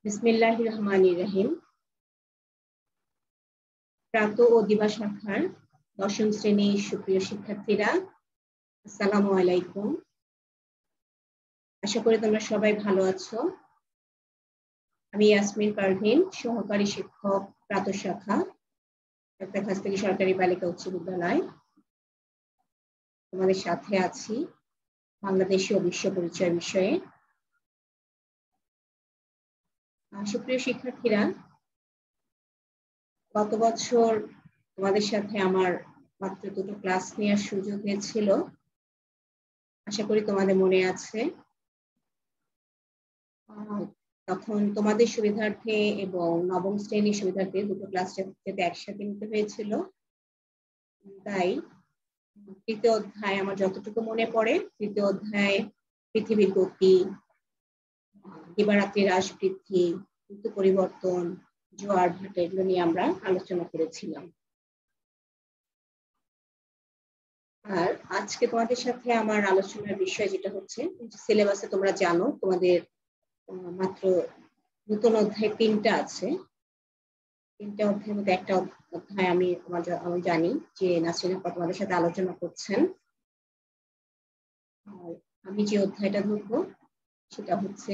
বিসমিল্লাহির রহমানির রহিম। প্রাত ও দিবা শাখার দশম শ্রেণীর সুপ্রিয় শিক্ষার্থীরা, আসসালামু আলাইকুম। আশা করি তোমরা সবাই ভালো আছো। আমি ইয়াসমিন পারভিন, সহকারী শিক্ষক, প্রাত শাখা, খাজতলী সরকারি বালিকা উচ্চ বিদ্যালয়। তোমাদের সাথে আছি বাংলাদেশীয় বিশ্ব পরিচয় বিষয়ে। সুপ্রিয় শিক্ষার্থীরা, গত বছর তোমাদের সাথে আমার মাত্র দুটো ক্লাস নেওয়ার সুযোগ হয়েছিল, আশা করি তোমাদের মনে আছে। তখন তোমাদের সুবিধার্থে এবং নবম শ্রেণীর সুবিধার্থে দুটো ক্লাস যাতে একসাথে নিতে হয়েছিল। তাই তৃতীয় অধ্যায় আমার যতটুকু মনে পড়ে, তৃতীয় অধ্যায় পৃথিবীর গতি, দিবারাত্রির হ্রাস বৃদ্ধি, ঋতু পরিবর্তন, জোয়ার ভাটা, এগুলো নিয়ে আমরা আলোচনা করেছিলাম। আর আজকে তোমাদের সাথে আমার আলোচনার বিষয় যেটা হচ্ছে, সিলেবাসে তোমরা জানো তোমাদের মাত্র নতুন অধ্যায় 3টা আছে। 3টা অধ্যায়ের মধ্যে একটা অধ্যায় আমি জানি যে নাসরিন আপা তোমাদের সাথে আলোচনা করছেন। আমি যে অধ্যায়টা ধরবো সেটা হচ্ছে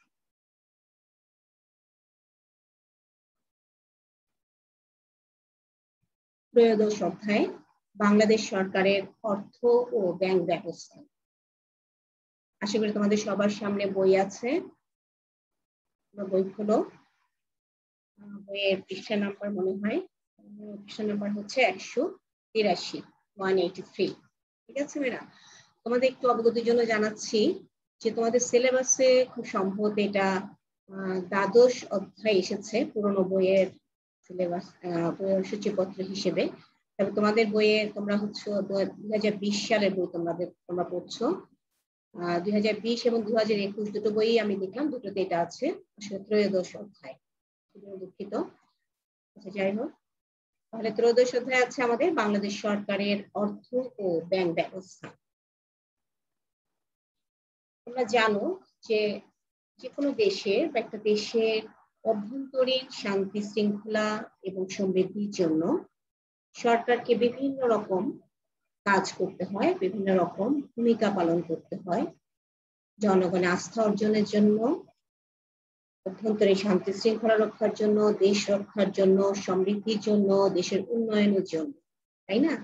ত্রয়োদশ অধ্যায়, বাংলাদেশ সরকারের অর্থ ও ব্যাংক ব্যবস্থা। আশা করি তোমাদের সবার সামনে বই আছে, বই খোলো। বইয়ের পৃষ্ঠা নাম্বার মনে হয় পৃষ্ঠা নাম্বার হচ্ছে 183, 183। ঠিক আছে মেয়েরা, তোমাদের একটু অবগতির জন্য জানাচ্ছি যে তোমাদের সিলেবাসে খুব সম্ভবত এটা দ্বাদশ অধ্যায় এসেছে পুরনো বইয়ের সিলেবাস সূচিপত্র হিসেবে। তবে তোমাদের বইয়ে তোমরা হচ্ছে 2020 সালের বই তোমরা পড়ছো। 2020 এবং 2021 দুটো বই আমি দেখলাম, দুটোতে এটা আছে, আসলে ত্রয়োদশ অধ্যায়। দুঃখিত। আচ্ছা, যাই হোক, তাহলে ত্রয়োদশ অধ্যায় আছে আমাদের বাংলাদেশ সরকারের অর্থ ও ব্যাংক ব্যবস্থা। তোমরা জানো যে কোনো দেশের বা একটা দেশের অভ্যন্তরীণ শান্তি শৃঙ্খলা এবং সমৃদ্ধির জন্য সরকারকে বিভিন্ন রকম কাজ করতে হয়, বিভিন্ন রকম ভূমিকা পালন করতে হয়। জনগণের আস্থা অর্জনের জন্য, অভ্যন্তরীণ শান্তি শৃঙ্খলা রক্ষার জন্য, দেশ রক্ষার জন্য, সমৃদ্ধির জন্য, দেশের উন্নয়নের জন্য, তাই না?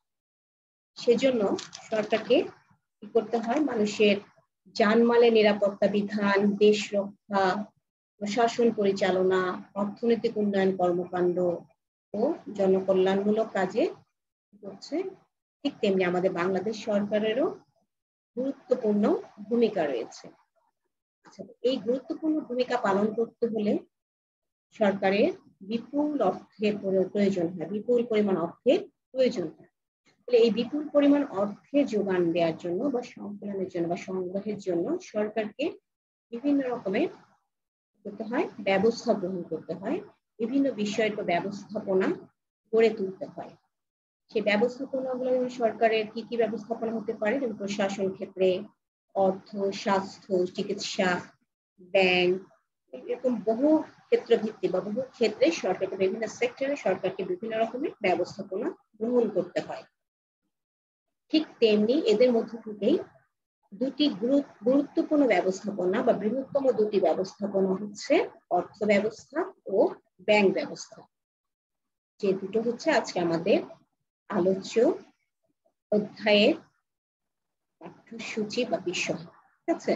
সেজন্য সরকারকে কি করতে হয়? মানুষের জানমালের নিরাপত্তা বিধান, দেশ রক্ষা, প্রশাসন পরিচালনা, অর্থনৈতিক উন্নয়ন কর্মকাণ্ড ও জনকল্যাণমূলক কাজে করছে। ঠিক তেমনি আমাদের বাংলাদেশ সরকারেরও গুরুত্বপূর্ণ ভূমিকা রয়েছে। আচ্ছা, এই গুরুত্বপূর্ণ ভূমিকা পালন করতে হলে সরকারের বিপুল অর্থের প্রয়োজন হয়, বিপুল পরিমাণ অর্থের প্রয়োজন হয়। এই বিপুল পরিমাণ অর্থের যোগান দেওয়ার জন্য বা সংকলনের জন্য বা সংগ্রহের জন্য সরকারকে বিভিন্ন রকমের করতে হয়, ব্যবস্থা গ্রহণ করতে হয়, বিভিন্ন বিষয়ের ব্যবস্থাপনা গড়ে তুলতে হয়। সেই ব্যবস্থাপনাগুলো সরকারের কি কি ব্যবস্থাপনা হতে পারে? যেমন প্রশাসন ক্ষেত্রে, অর্থ, স্বাস্থ্য, চিকিৎসা, ব্যাংক, এরকম বহু ক্ষেত্র ভিত্তিক বা বহু ক্ষেত্রে সরকারকে বিভিন্ন সেক্টরে সরকারকে বিভিন্ন রকমের ব্যবস্থাপনা গ্রহণ করতে হয়। ঠিক তেমনি এদের মধ্যে থেকেই দুটি গুরুত্বপূর্ণ ব্যবস্থাপনা বা বৃহত্তম দুটি ব্যবস্থাপনা হচ্ছে অর্থ ব্যবস্থা ও ব্যাংক ব্যবস্থা, যে দুটো হচ্ছে আজকে আমাদের আলোচ্য অধ্যায়ের পাঠ্যসূচি বা বিষয়। ঠিক আছে,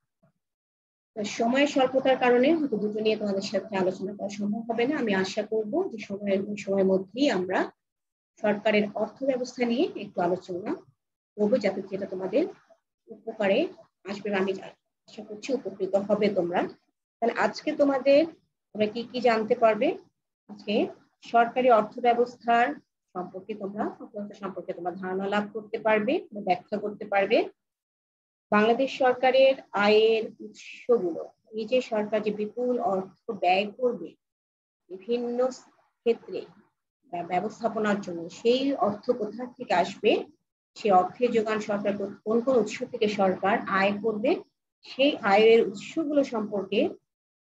সময়ের স্বল্পতার কারণে হয়তো দুটো নিয়ে তোমাদের সাথে আলোচনা করা সম্ভব হবে না। আমি আশা করব যে সময়ের মধ্যেই আমরা সরকারের অর্থ ব্যবস্থা নিয়ে একটু আলোচনা করবো, যাতে যেটা তোমাদের উপকারে আসবে। আমি আশা করছি উপকৃত হবে তোমরা। তাহলে আজকে তোমরা কি কি জানতে পারবে? আজকে সরকারি অর্থ ব্যবস্থার সম্পর্কে তোমরা ধারণা লাভ করতে পারবে, ব্যাখ্যা করতে পারবে। বাংলাদেশ সরকারের আয়ের উৎসগুলো, এই যে সরকার যে বিপুল অর্থ ব্যয় করবে বিভিন্ন ক্ষেত্রে ব্যবস্থাপনার জন্য, সেই অর্থ কোথা থেকে আসবে, সেই অর্থের যোগান সরকার কোন কোন উৎস থেকে সরকার আয় করবে, সেই আয়ের উৎসগুলো সম্পর্কে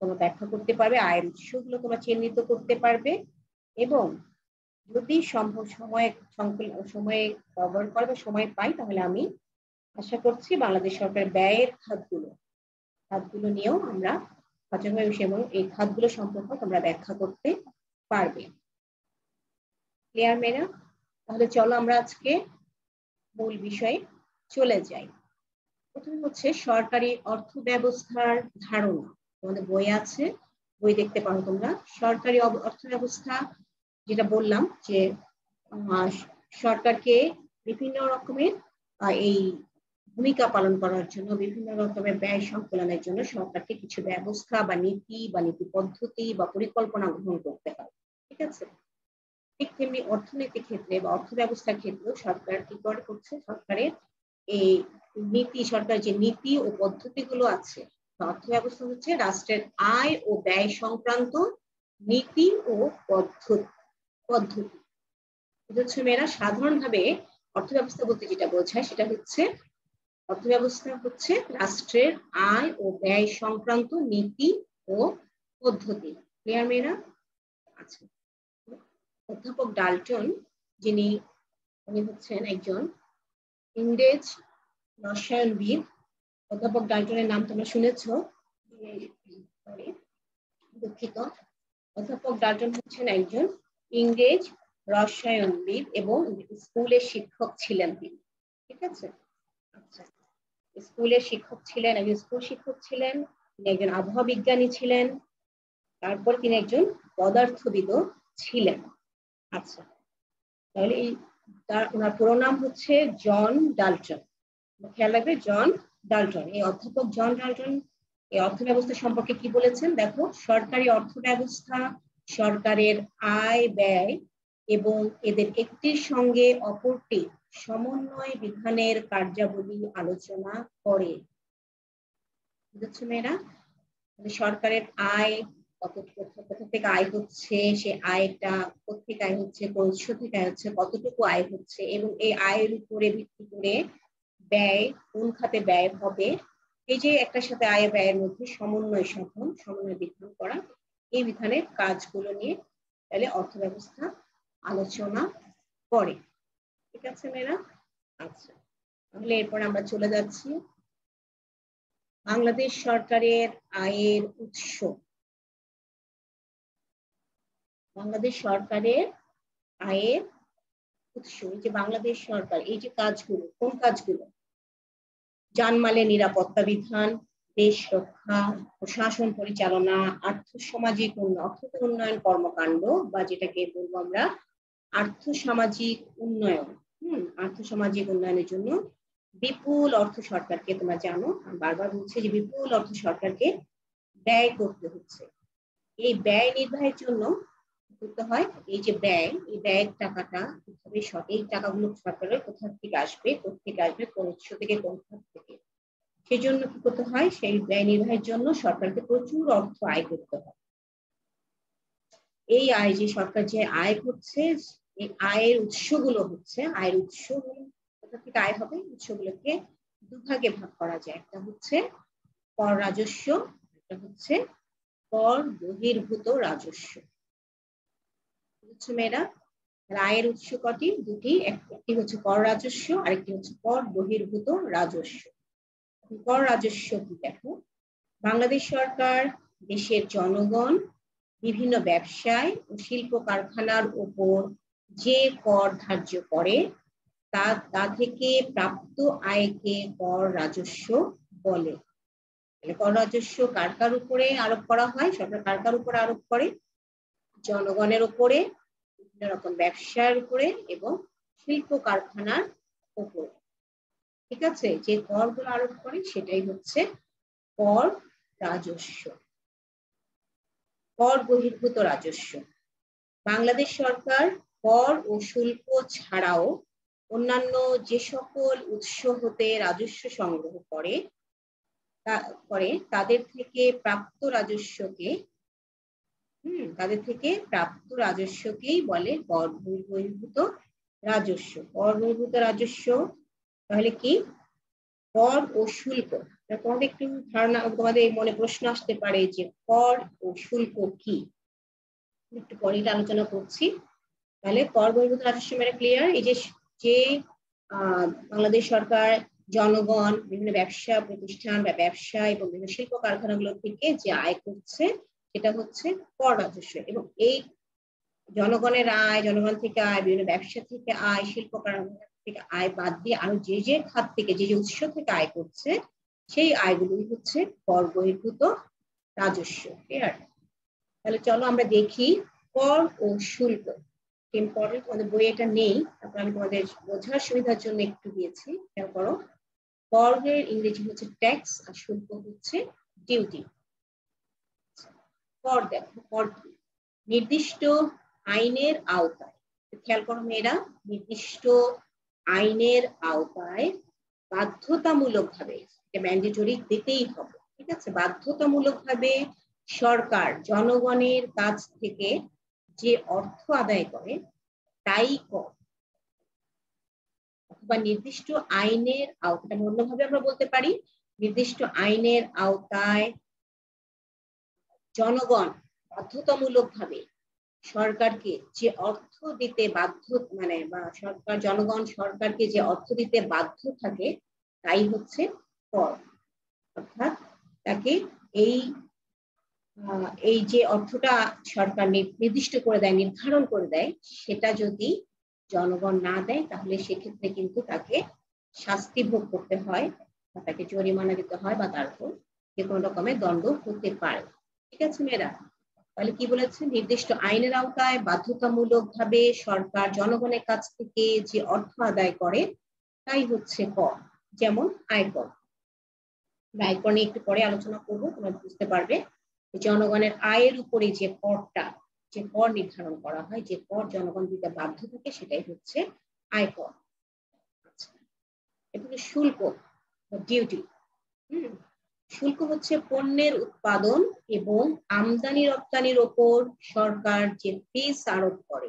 তোমরা ব্যাখ্যা করতে পারবে, আয়ের উৎসগুলো তোমরা চিহ্নিত করতে পারবে, এবং যদি সম্ভব সময়ে কভার করবে, সময় পাই, তাহলে আমি আশা করছি বাংলাদেশ সরকারের ব্যয়ের খাতগুলো নিয়েও আমরা সচেতনভাবে এবং এই খাতগুলো সম্পর্কে তোমরা ব্যাখ্যা করতে পারবে। ক্লিয়ার মেয়েরা? তাহলে চলো আমরা আজকে মূল বিষয়ে চলে যাই। প্রথমে হচ্ছে সরকারি অর্থ ব্যবস্থার ধারণা। তোমাদের বই আছে, বই দেখতে পারো তোমরা। সরকারি অর্থ ব্যবস্থা, যেটা বললাম যে সরকারকে বিভিন্ন রকমের এই ভূমিকা পালন করার জন্য, বিভিন্ন রকমের ব্যয় সংকলনের জন্য সরকারকে কিছু ব্যবস্থা বা নীতি পদ্ধতি বা পরিকল্পনা গ্রহণ করতে হয়। ঠিক আছে? ঠিক তেমনি অর্থনৈতিক ক্ষেত্রে বা অর্থ ব্যবস্থার ক্ষেত্রেও সরকার কি করছে, সরকারের এই সরকার যে নীতি ও পদ্ধতিগুলো আছে, অর্থ ব্যবস্থা হচ্ছে রাষ্ট্রের আয় ও ব্যয় সংক্রান্ত নীতি ও পদ্ধতি। বুঝছো মেয়েরা? সাধারণভাবে অর্থ ব্যবস্থা বলতে যেটা বোঝায় সেটা হচ্ছে, অর্থ ব্যবস্থা হচ্ছে রাষ্ট্রের আয় ও ব্যয় সংক্রান্ত নীতি ও পদ্ধতি। ক্লিয়ার মেয়েরা? আচ্ছা, অধ্যাপক ডাল্টন, উনি হচ্ছেন একজন ইংরেজ রসায়নবিদ। অধ্যাপক ডাল্টনের নাম তোমরা শুনেছো, দুঃখিত। অধ্যাপক ডাল্টন হচ্ছেন একজন ইংরেজ রসায়নবিদ এবং স্কুলের শিক্ষক ছিলেন তিনি। ঠিক আছে? আচ্ছা, স্কুলের শিক্ষক ছিলেন, একজন স্কুল শিক্ষক ছিলেন, তিনি একজন আবহাওয়া বিজ্ঞানী ছিলেন, তারপর তিনি একজন পদার্থবিদও ছিলেন। আচ্ছা, তাহলে ওনার পুরো নাম হচ্ছে জন ডাল্টন। খেয়াল রাখবে, জন ডাল্টন। এই অধ্যাপক জন ডাল্টন এই অর্থ ব্যবস্থা সম্পর্কে কি বলেছেন দেখো। সরকারি অর্থ ব্যবস্থা সরকারের আয় ব্যয় এবং এদের একটির সঙ্গে অপরটি সমন্বয় বিধানের কার্যাবলী আলোচনা করে। বুঝছো মেয়েরা? সরকারের আয় কোথা থেকে আয় হচ্ছে, সে আয়টা কোথেকে আয় হচ্ছে, কোন উৎস থেকে আয় হচ্ছে, কতটুকু আয় হচ্ছে, এবং এই আয়ের উপরে ভিত্তি করে ব্যয় কোন খাতে ব্যয় হবে, এই যে একটার সাথে আয় ব্যয়ের মধ্যে সমন্বয় বিধান করা, এই বিধানের কাজগুলো নিয়ে তাহলে অর্থ ব্যবস্থা আলোচনা করে। ঠিক আছে মেয়েরা? আচ্ছা, তাহলে এরপর আমরা চলে যাচ্ছি বাংলাদেশ সরকারের আয়ের উৎস। বাংলাদেশ সরকারের আয়ের উৎস, এই যে বাংলাদেশ সরকার এই যে কাজগুলো, কোন কাজগুলো? জানমালের নিরাপত্তা বিধান, দেশ রক্ষা, প্রশাসন পরিচালনা, আর্থসামাজিক উন্নয়ন কর্মকাণ্ড, বা যেটাকে বলবো আমরা আর্থসামাজিক উন্নয়ন। আর্থসামাজিক উন্নয়নের জন্য বিপুল অর্থ সরকারকে, তোমরা জানো বারবার বলছে যে বিপুল অর্থ সরকারকে ব্যয় করতে হচ্ছে। এই ব্যয় নির্বাহের জন্য করতে হয়, এই যে ব্যয়, এই ব্যয়ের টাকাটা এই টাকাগুলো সরকারের কোথা থেকে আসবে, কোন উৎস থেকে, কোন খাত থেকে, সেই জন্য কি করতে হয়, সেই ব্যয় নির্বাহের জন্য সরকারকে প্রচুর অর্থ আয় করতে হয়। এই আয় যে সরকার যে আয় করছে, এই আয়ের উৎসগুলো হচ্ছে, আয়ের উৎসগুলো কোথা থেকে আয় হবে, উৎসগুলোকে দুভাগে ভাগ করা যায়। একটা হচ্ছে কর রাজস্ব, একটা হচ্ছে কর বহির্ভূত রাজস্ব। বুঝছো মেয়েরা? আয়ের উৎস কটি? দুটি, একটি হচ্ছে কর রাজস্ব, আরেকটি হচ্ছে কর বহির্ভূত রাজস্ব। কর রাজস্ব কি দেখো, বাংলাদেশ সরকার দেশের জনগণ, বিভিন্ন ব্যবসায় ও শিল্প কারখানার উপর যে কর ধার্য করে তা থেকে প্রাপ্ত আয়কে কর রাজস্ব বলে। কর রাজস্ব কার কার উপরে আরোপ করা হয়? সরকার কার কার উপরে আরোপ করে? জনগণের উপরে, বিভিন্ন রকম ব্যবসার উপরে এবং শিল্প কারখানার উপরে। ঠিক আছে? যে করগুলো আরোপ করে সেটাই হচ্ছে কর রাজস্ব। কর বহির্ভূত রাজস্ব, বাংলাদেশ সরকার কর ও শুল্ক ছাড়াও অন্যান্য যে সকল উৎস হতে রাজস্ব সংগ্রহ করে তাদের থেকে প্রাপ্ত রাজস্বকেই বলে কর বহির্ভূত রাজস্ব। কর বহির্ভূত রাজস্ব তাহলে কি? কর ও শুল্ক, তোমাদের একটু ধারণা, তোমাদের মনে প্রশ্ন আসতে পারে যে কর ও শুল্ক কি, একটু পরে এটা আলোচনা করছি। তাহলে কর বহির্ভূত রাজস্ব মানে ক্লিয়ার, এই যে যে বাংলাদেশ সরকার জনগণ বিভিন্ন ব্যবসা প্রতিষ্ঠান বা ব্যবসা এবং বিভিন্ন শিল্প কারখানাগুলো থেকে যে আয় করছে সেটা হচ্ছে কর রাজস্ব। এবং এই জনগণের আয়, জনগণ থেকে আয়, বিভিন্ন ব্যবসা থেকে আয়, শিল্প কারখানা থেকে আয় বাদ দিয়ে আরো যে যে খাত থেকে যে যে উৎস থেকে আয় করছে সেই আয়গুলোই হচ্ছে কর বহির্ভূত রাজস্ব। ক্লিয়ার? তাহলে চলো আমরা দেখি কর ও শুল্ক। ইম্পর্টেন্ট, তোমাদের বই এটা নেই, তারপর আমি তোমাদের বোঝার সুবিধার জন্য একটু দিয়েছি, খেয়াল করো। করের ইংরেজি হচ্ছে ট্যাক্স আর শুল্ক হচ্ছে ডিউটি। কর দেখো, কর নির্দিষ্ট আইনের আওতায়, খেয়াল করো মেয়েরা, নির্দিষ্ট আইনের আওতায় বাধ্যতামূলক ভাবে, ম্যান্ডেটরি দিতেই হবে, ঠিক আছে, বাধ্যতামূলক ভাবে সরকার জনগণের কাছ থেকে যে অর্থ আদায় করে তাই কর। অথবা নির্দিষ্ট আইনের আওতায়, অন্যভাবে আমরা বলতে পারি নির্দিষ্ট আইনের আওতায় জনগণ বাধ্যতামূলক ভাবে সরকারকে যে অর্থ দিতে বাধ্য, মানে বা সরকার জনগণ সরকারকে যে অর্থ দিতে বাধ্য থাকে তাই হচ্ছে কর। অর্থাৎ তাকে এই যে অর্থটা সরকার নির্দিষ্ট করে দেয়, নির্ধারণ করে দেয়, সেটা যদি জনগণ না দেয় তাহলে সেক্ষেত্রে কিন্তু তাকে শাস্তি ভোগ করতে হয়, বা তাকে জরিমানা দিতে হয়, বা তার উপর যে কোনো রকমের দণ্ড হতে পারে। ঠিক আছে মেয়েরা? তাহলে কি বলেছে, নির্দিষ্ট আইনের আওতায় বাধ্যতামূলক ভাবে সরকার জনগণের কাছ থেকে যে অর্থ আদায় করে তাই হচ্ছে কর। যেমন আয়কর, আয়কর নিয়ে একটু পরে আলোচনা করবো, তোমরা বুঝতে পারবে। জনগণের আয়ের উপরে যে করটা, যে কর নির্ধারণ করা হয়, যে কর জনগণ দিতে বাধ্য থাকে সেটাই হচ্ছে আয়কর। এগুলো শুল্ক, ডিউটি। শুল্ক হচ্ছে পণ্যের উৎপাদন এবং আমদানি রপ্তানির ওপর সরকার যে ফিস আরোপ করে।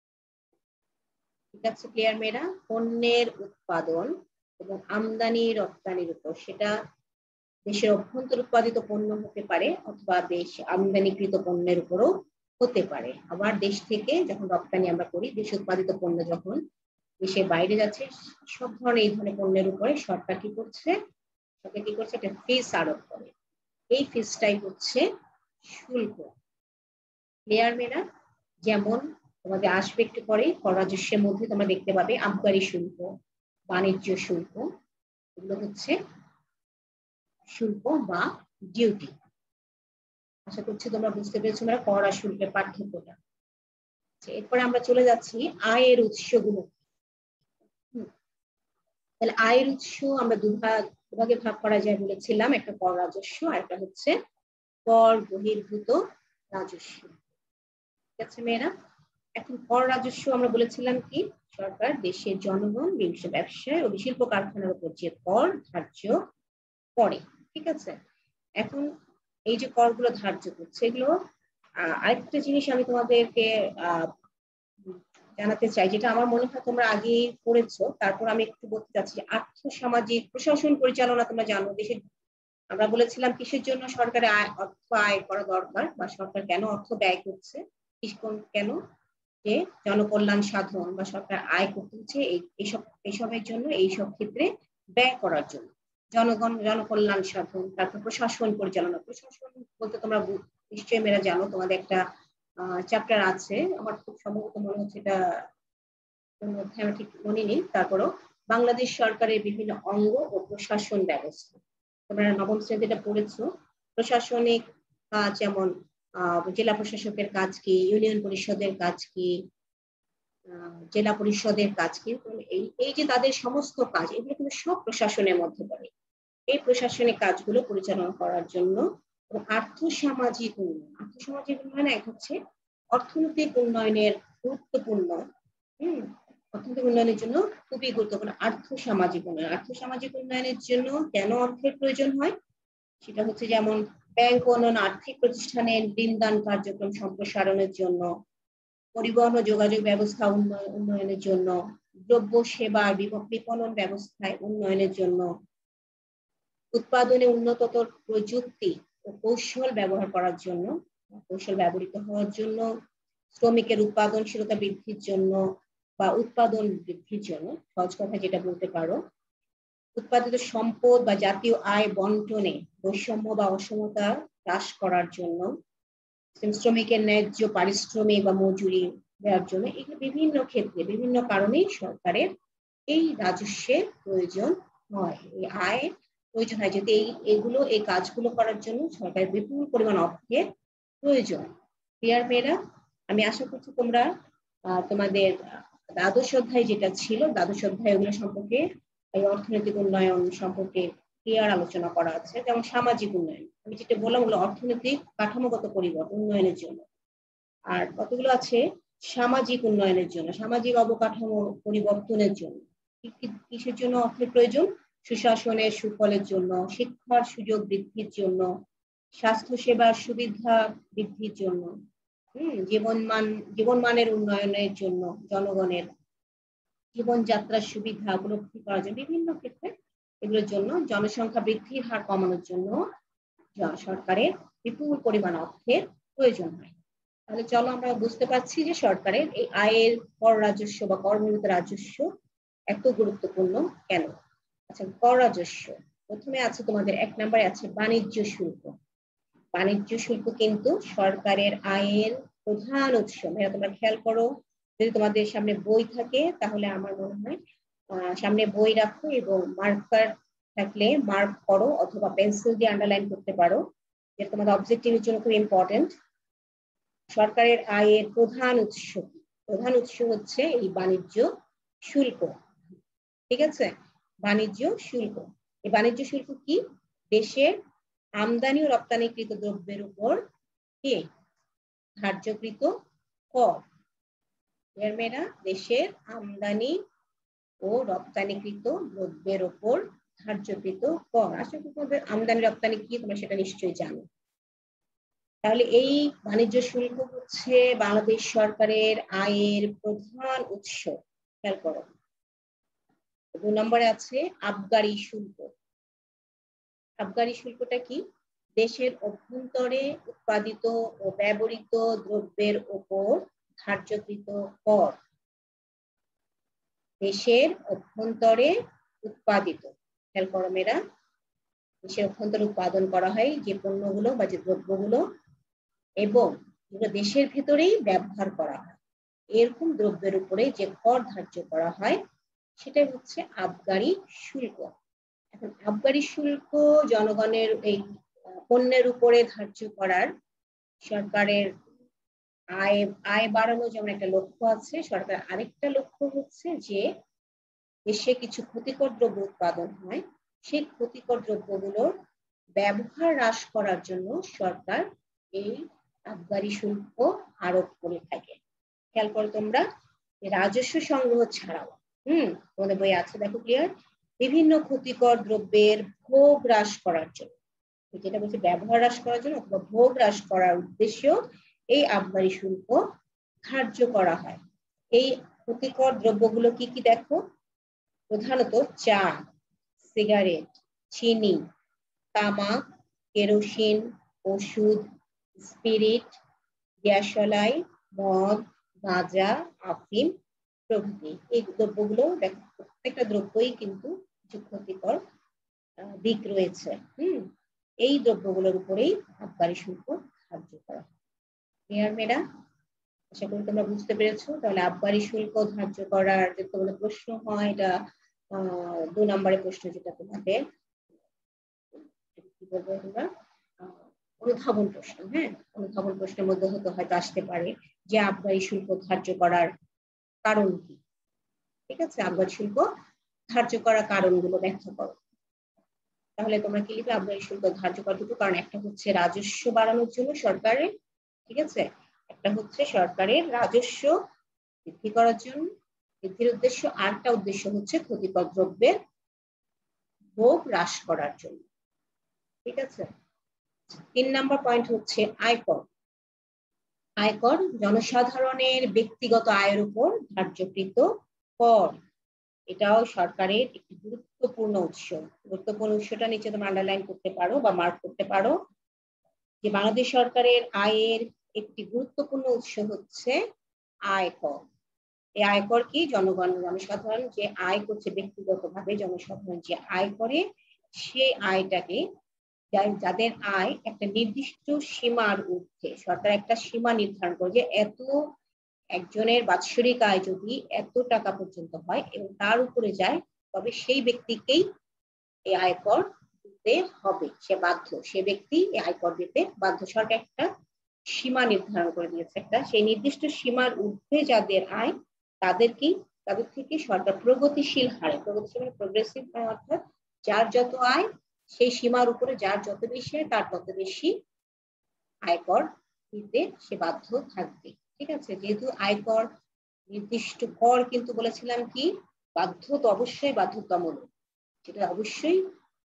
ঠিক আছে ক্লিয়ার মেয়েরা? পণ্যের উৎপাদন এবং আমদানি রপ্তানির উপর, সেটা দেশের অভ্যন্তর উৎপাদিত পণ্য হতে পারে অথবা দেশ আমদানিকৃত পণ্যের উপরও হতে পারে। আবার দেশ থেকে যখন রপ্তানি আমরা করি, দেশে উৎপাদিত পণ্য যখন দেশের বাইরে যাচ্ছে, সব ধরনের এই ধরনের পণ্যের উপরে সরকার কি করছে, সরকার কি করছে, একটা ফিস আরোপ করে। এই ফিসটাই হচ্ছে শুল্ক। ক্লিয়ার মেয়েরা? যেমন তোমাদের আসবে একটু পরে কর রাজস্বের মধ্যে তোমরা দেখতে পাবে আবগারি শুল্ক, বাণিজ্য শুল্ক, এগুলো হচ্ছে শুল্ক বা ডিউটি। আশা করছি তোমরা বুঝতে পেরেছো আমরা কর আর শুল্কের পার্থক্যটা। এরপরে আমরা চলে যাচ্ছি আয়ের উৎসগুলো। তাহলে আয়ের উৎস আমরা দুভাগে ভাগ করা যায় বলেছিলাম, একটা কর রাজস্ব আর একটা হচ্ছে কর বহির্ভূত রাজস্ব। ঠিক আছে মেয়েরা? এখন কর রাজস্ব আমরা বলেছিলাম কি, সরকার দেশের জনগণ, বিভিন্ন ব্যবসায় ও শিল্প কারখানার উপর যে কর ধার্য করে। ঠিক আছে? এখন এই যে করগুলো ধার্য করছে, এগুলো আরেকটা জিনিস আমি তোমাদেরকে জানাতে চাই, যেটা আমার মনে হয় তোমরা আগে পড়েছো, তারপর আমি একটু বলতে চাচ্ছি। আর্থ সামাজিক প্রশাসন পরিচালনা, তোমরা জানো দেশের, আমরা বলেছিলাম কিসের জন্য সরকারের অর্থ আয় করা দরকার, বা সরকার কেন অর্থ ব্যয় করছে, কেন, যে জনকল্যাণ সাধন বা সরকার আয় করতে হচ্ছে এইসবের জন্য, এইসব ক্ষেত্রে ব্যয় করার জন্য। জনকল্যাণ সাধন, তারপর প্রশাসন পরিচালনা। প্রশাসন বলতে তোমরা নিশ্চয়ই মেয়েরা জানো, তোমাদের একটা চ্যাপ্টার আছে, আমার খুব সম্ভবত মনে হচ্ছে এটা মধ্যে, আমার ঠিক মনে নেই, তারপরও বাংলাদেশ সরকারের বিভিন্ন অঙ্গ ও প্রশাসন ব্যবস্থা। তোমরা নবম শ্রেণীতে পড়েছো। প্রশাসনিক কাজ যেমন জেলা প্রশাসকের কাজ কি, ইউনিয়ন পরিষদের কাজ কি, জেলা পরিষদের কাজ কি, এই যে তাদের সমস্ত কাজ, এগুলো কিন্তু সব প্রশাসনের মধ্যে পড়ে। এই প্রশাসনিক কাজগুলো পরিচালনা করার জন্য আর্থসামাজিক উন্নয়ন, আর্থসামাজিক উন্নয়ন এক হচ্ছে অর্থনৈতিক উন্নয়নের গুরুত্বপূর্ণ, অর্থনৈতিক উন্নয়নের জন্য খুবই গুরুত্বপূর্ণ আর্থসামাজিক উন্নয়ন। আর্থসামাজিক উন্নয়নের জন্য কেন অর্থের প্রয়োজন হয়, সেটা হচ্ছে যেমন ব্যাংক ও অন্যান্য আর্থিক প্রতিষ্ঠানের ঋণদান কার্যক্রম সম্প্রসারণের জন্য, পরিবহন ও যোগাযোগ ব্যবস্থা উন্নয়নের জন্য, দ্রব্য সেবা বিপণন ব্যবস্থায় উন্নয়নের জন্য, উৎপাদনে উন্নততর প্রযুক্তি ও কৌশল ব্যবহার করার জন্য, কৌশল ব্যবহৃত হওয়ার জন্য, শ্রমিকের উৎপাদনশীলতা বৃদ্ধির জন্য বা উৎপাদন বৃদ্ধির জন্য, সহজ কথা যেটা বলতে পারো, উৎপাদিত সম্পদ বা জাতীয় আয় বন্টনে বৈষম্য বা অসমতা হ্রাস করার জন্য, শ্রমিকের ন্যায্য পারিশ্রমিক বা মজুরি দেওয়ার জন্য, এগুলো বিভিন্ন ক্ষেত্রে বিভিন্ন কারণেই সরকারের এই রাজস্বের প্রয়োজন হয়, এই আয় প্রয়োজন হয়। যদি এই কাজগুলো করার জন্য সরকারের বিপুল পরিমাণ অর্থের প্রয়োজন। ক্লিয়ার মেয়েরা? আমি আশা করছি তোমরা তোমাদের দ্বাদশ অধ্যায় যেটা ছিল, দ্বাদশ অধ্যায় ওগুলো সম্পর্কে, এই অর্থনৈতিক উন্নয়ন সম্পর্কে ক্লিয়ার আলোচনা করা আছে। যেমন সামাজিক উন্নয়ন, আমি যেটা বললাম ওগুলো অর্থনৈতিক কাঠামোগত পরিবর্তন উন্নয়নের জন্য। আর কতগুলো আছে সামাজিক উন্নয়নের জন্য, সামাজিক অবকাঠামো পরিবর্তনের জন্য। কিসের জন্য অর্থের প্রয়োজন? সুশাসনের সুফলের জন্য, শিক্ষার সুযোগ বৃদ্ধির জন্য, স্বাস্থ্য সেবার সুবিধা বৃদ্ধির জন্য, জীবনমানের উন্নয়নের জন্য, জনগণের জীবনযাত্রার সুবিধা উপলব্ধি করার জন্য, বিভিন্ন ক্ষেত্রে এগুলোর জন্য, জনসংখ্যা বৃদ্ধির হার কমানোর জন্য সরকারের বিপুল পরিমাণ অর্থের প্রয়োজন হয়। তাহলে চলো আমরা বুঝতে পারছি যে সরকারের এই আয়ের কর রাজস্ব বা কর নির্মিত রাজস্ব এত গুরুত্বপূর্ণ কেন। আচ্ছা, কর রাজস্ব প্রথমে আছে তোমাদের 1 নম্বরে আছে বাণিজ্য শুল্ক। বাণিজ্য শুল্ক কিন্তু সরকারের আয়ের প্রধান উৎস। এটা তোমরা খেয়াল করো, যদি তোমাদের সামনে বই থাকে তাহলে আমার মনে হয় সামনে বই রাখো এবং মার্কার থাকলে মার্ক করো অথবা পেন্সিল দিয়ে আন্ডারলাইন করতে পারো, যেটা তোমাদের অবজেক্টিভের জন্য খুব ইম্পর্টেন্ট। সরকারের আয়ের প্রধান উৎস হচ্ছে এই বাণিজ্য শুল্ক। ঠিক আছে, বাণিজ্য শুল্ক। এই বাণিজ্য শুল্ক কি? দেশের আমদানি ও রপ্তানিকৃত দ্রব্যের উপর কি ধার্যকৃত কর। মেয়েরা, দেশের আমদানি ও রপ্তানিকৃত দ্রব্যের উপর ধার্যকৃত কর। আশা করি তোমাদের আমদানি রপ্তানি কি তোমরা সেটা নিশ্চয়ই জানো। তাহলে এই বাণিজ্য শুল্ক হচ্ছে বাংলাদেশ সরকারের আয়ের প্রধান উৎস। খেয়াল করো। 2 নম্বরে আছে আবগারি শুল্ক। আবগারি শুল্কটা কি? দেশের অভ্যন্তরে উৎপাদিত ও ব্যবহৃত দ্রব্যের উপর ধার্যকৃত কর। দেশের অভ্যন্তরে উৎপাদিত, খেয়াল করো মেয়েরা, দেশের অভ্যন্তরে উৎপাদন করা হয় যে পণ্যগুলো বা যে দ্রব্যগুলো এবং যেগুলো দেশের ভেতরেই ব্যবহার করা হয়, এরকম দ্রব্যের উপরে যে কর ধার্য করা হয় সেটাই হচ্ছে আবগারি শুল্ক। এখন আবগারি শুল্ক জনগণের এই পণ্যের উপরে ধার্য করার সরকারের আয় বাড়ানো যেমন একটা লক্ষ্য আছে, সরকার আরেকটা লক্ষ্য হচ্ছে যে দেশে কিছু ক্ষতিকর দ্রব্য উৎপাদন হয়, সেই ক্ষতিকর দ্রব্যগুলোর ব্যবহার হ্রাস করার জন্য সরকার এই আবগারি শুল্ক আরোপ করে থাকে। খেয়াল করো তোমরা, রাজস্ব সংগ্রহ ছাড়াও তোমাদের বই আছে দেখো ক্লিয়ার, বিভিন্ন ক্ষতিকর দ্রব্যের ভোগ হ্রাস করার জন্য, যেটা বলছে ব্যবহার হ্রাস করার জন্য অথবা ভোগ হ্রাস করার উদ্দেশ্যেও এই আবগারি শুল্ক ধার্য করা হয়। এই ক্ষতিকর দ্রব্যগুলো কি কি দেখো, প্রধানত চা, সিগারেট, চিনি, তামাক, কেরোসিন, ওষুধ, স্পিরিট, গ্যাসোলাইন, মদ, গাঁজা, আফিম প্রভৃতি। এই দ্রব্যগুলো দেখো, প্রত্যেকটা দ্রব্যই কিন্তু কিছু ক্ষতিকর দিক রয়েছে। এই দ্রব্যগুলোর উপরেই আবগারি শুল্ক ধার্য করা হয়। ক্লিয়ার মেয়েরা? আশা করি তোমরা বুঝতে পেরেছো। তাহলে আবগারি শুল্ক ধার্য করার যে তোমাদের প্রশ্ন হয়, এটা 2 নম্বরের প্রশ্ন, যেটা তোমাদের কি বলবো তোমরা অনুধাবন প্রশ্ন। অনুধাবন প্রশ্নের মধ্যে হয়তো আসতে পারে যে আবগারি শুল্ক ধার্য করার কারণ কি। ঠিক আছে, আবগারি শুল্ক ধার্য করার কারণগুলো ব্যাখ্যা করো। তাহলে তোমরা কি লিখবে? আবগারি শুল্ক ধার্য করার দুটো কারণ, একটা হচ্ছে রাজস্ব বাড়ানোর জন্য সরকারের, ঠিক আছে, একটা হচ্ছে সরকারের রাজস্ব বৃদ্ধি করার জন্য, বৃদ্ধির উদ্দেশ্য, আরেকটা উদ্দেশ্য হচ্ছে ক্ষতিকর দ্রব্যের ভোগ হ্রাস করার জন্য। ঠিক আছে, 3 নম্বর পয়েন্ট হচ্ছে আয়কর। আয়কর জনসাধারণের ব্যক্তিগত আয়ের উপর ধার্যকৃত কর। এটাও সরকারের একটি গুরুত্বপূর্ণ উৎস। গুরুত্বপূর্ণ উৎসটা নিচে তোমরা আন্ডারলাইন করতে পারো বা মার্ক করতে পারো যে বাংলাদেশ সরকারের আয়ের একটি গুরুত্বপূর্ণ উৎস হচ্ছে আয়কর। এই আয়কর কি জনসাধারণ যে আয় করছে, ব্যক্তিগতভাবে জনসাধারণ যে আয় করে, সেই আয়টাকে যাদের আয় একটা নির্দিষ্ট সীমার ঊর্ধ্বে, সরকার একটা সীমা নির্ধারণ করে যে এত একজনের বাৎসরিক আয় যদি এত টাকা পর্যন্ত হয় এবং তার উপরে যায়, তবে সেই ব্যক্তিকেই এই আয়কর দিতে হবে, সে বাধ্য, সে ব্যক্তি এই আয়কর দিতে বাধ্য। সরকার একটা সীমা নির্ধারণ করে দিয়েছে, একটা সেই নির্দিষ্ট সীমার ঊর্ধ্বে যাদের আয় তাদের থেকে সরকার প্রগতিশীল হারে, প্রগতিশীল মানে প্রোগ্রেসিভ, অর্থাৎ যার যত আয় সেই সীমার উপরে যার যত বেশি আয় তার তত বেশি আয়কর দিতে সে বাধ্য থাকবে। ঠিক আছে, যেহেতু আয়কর নির্দিষ্ট কর কিন্তু বলেছিলাম কি অবশ্যই বাধ্যতামূলক, যেটা অবশ্যই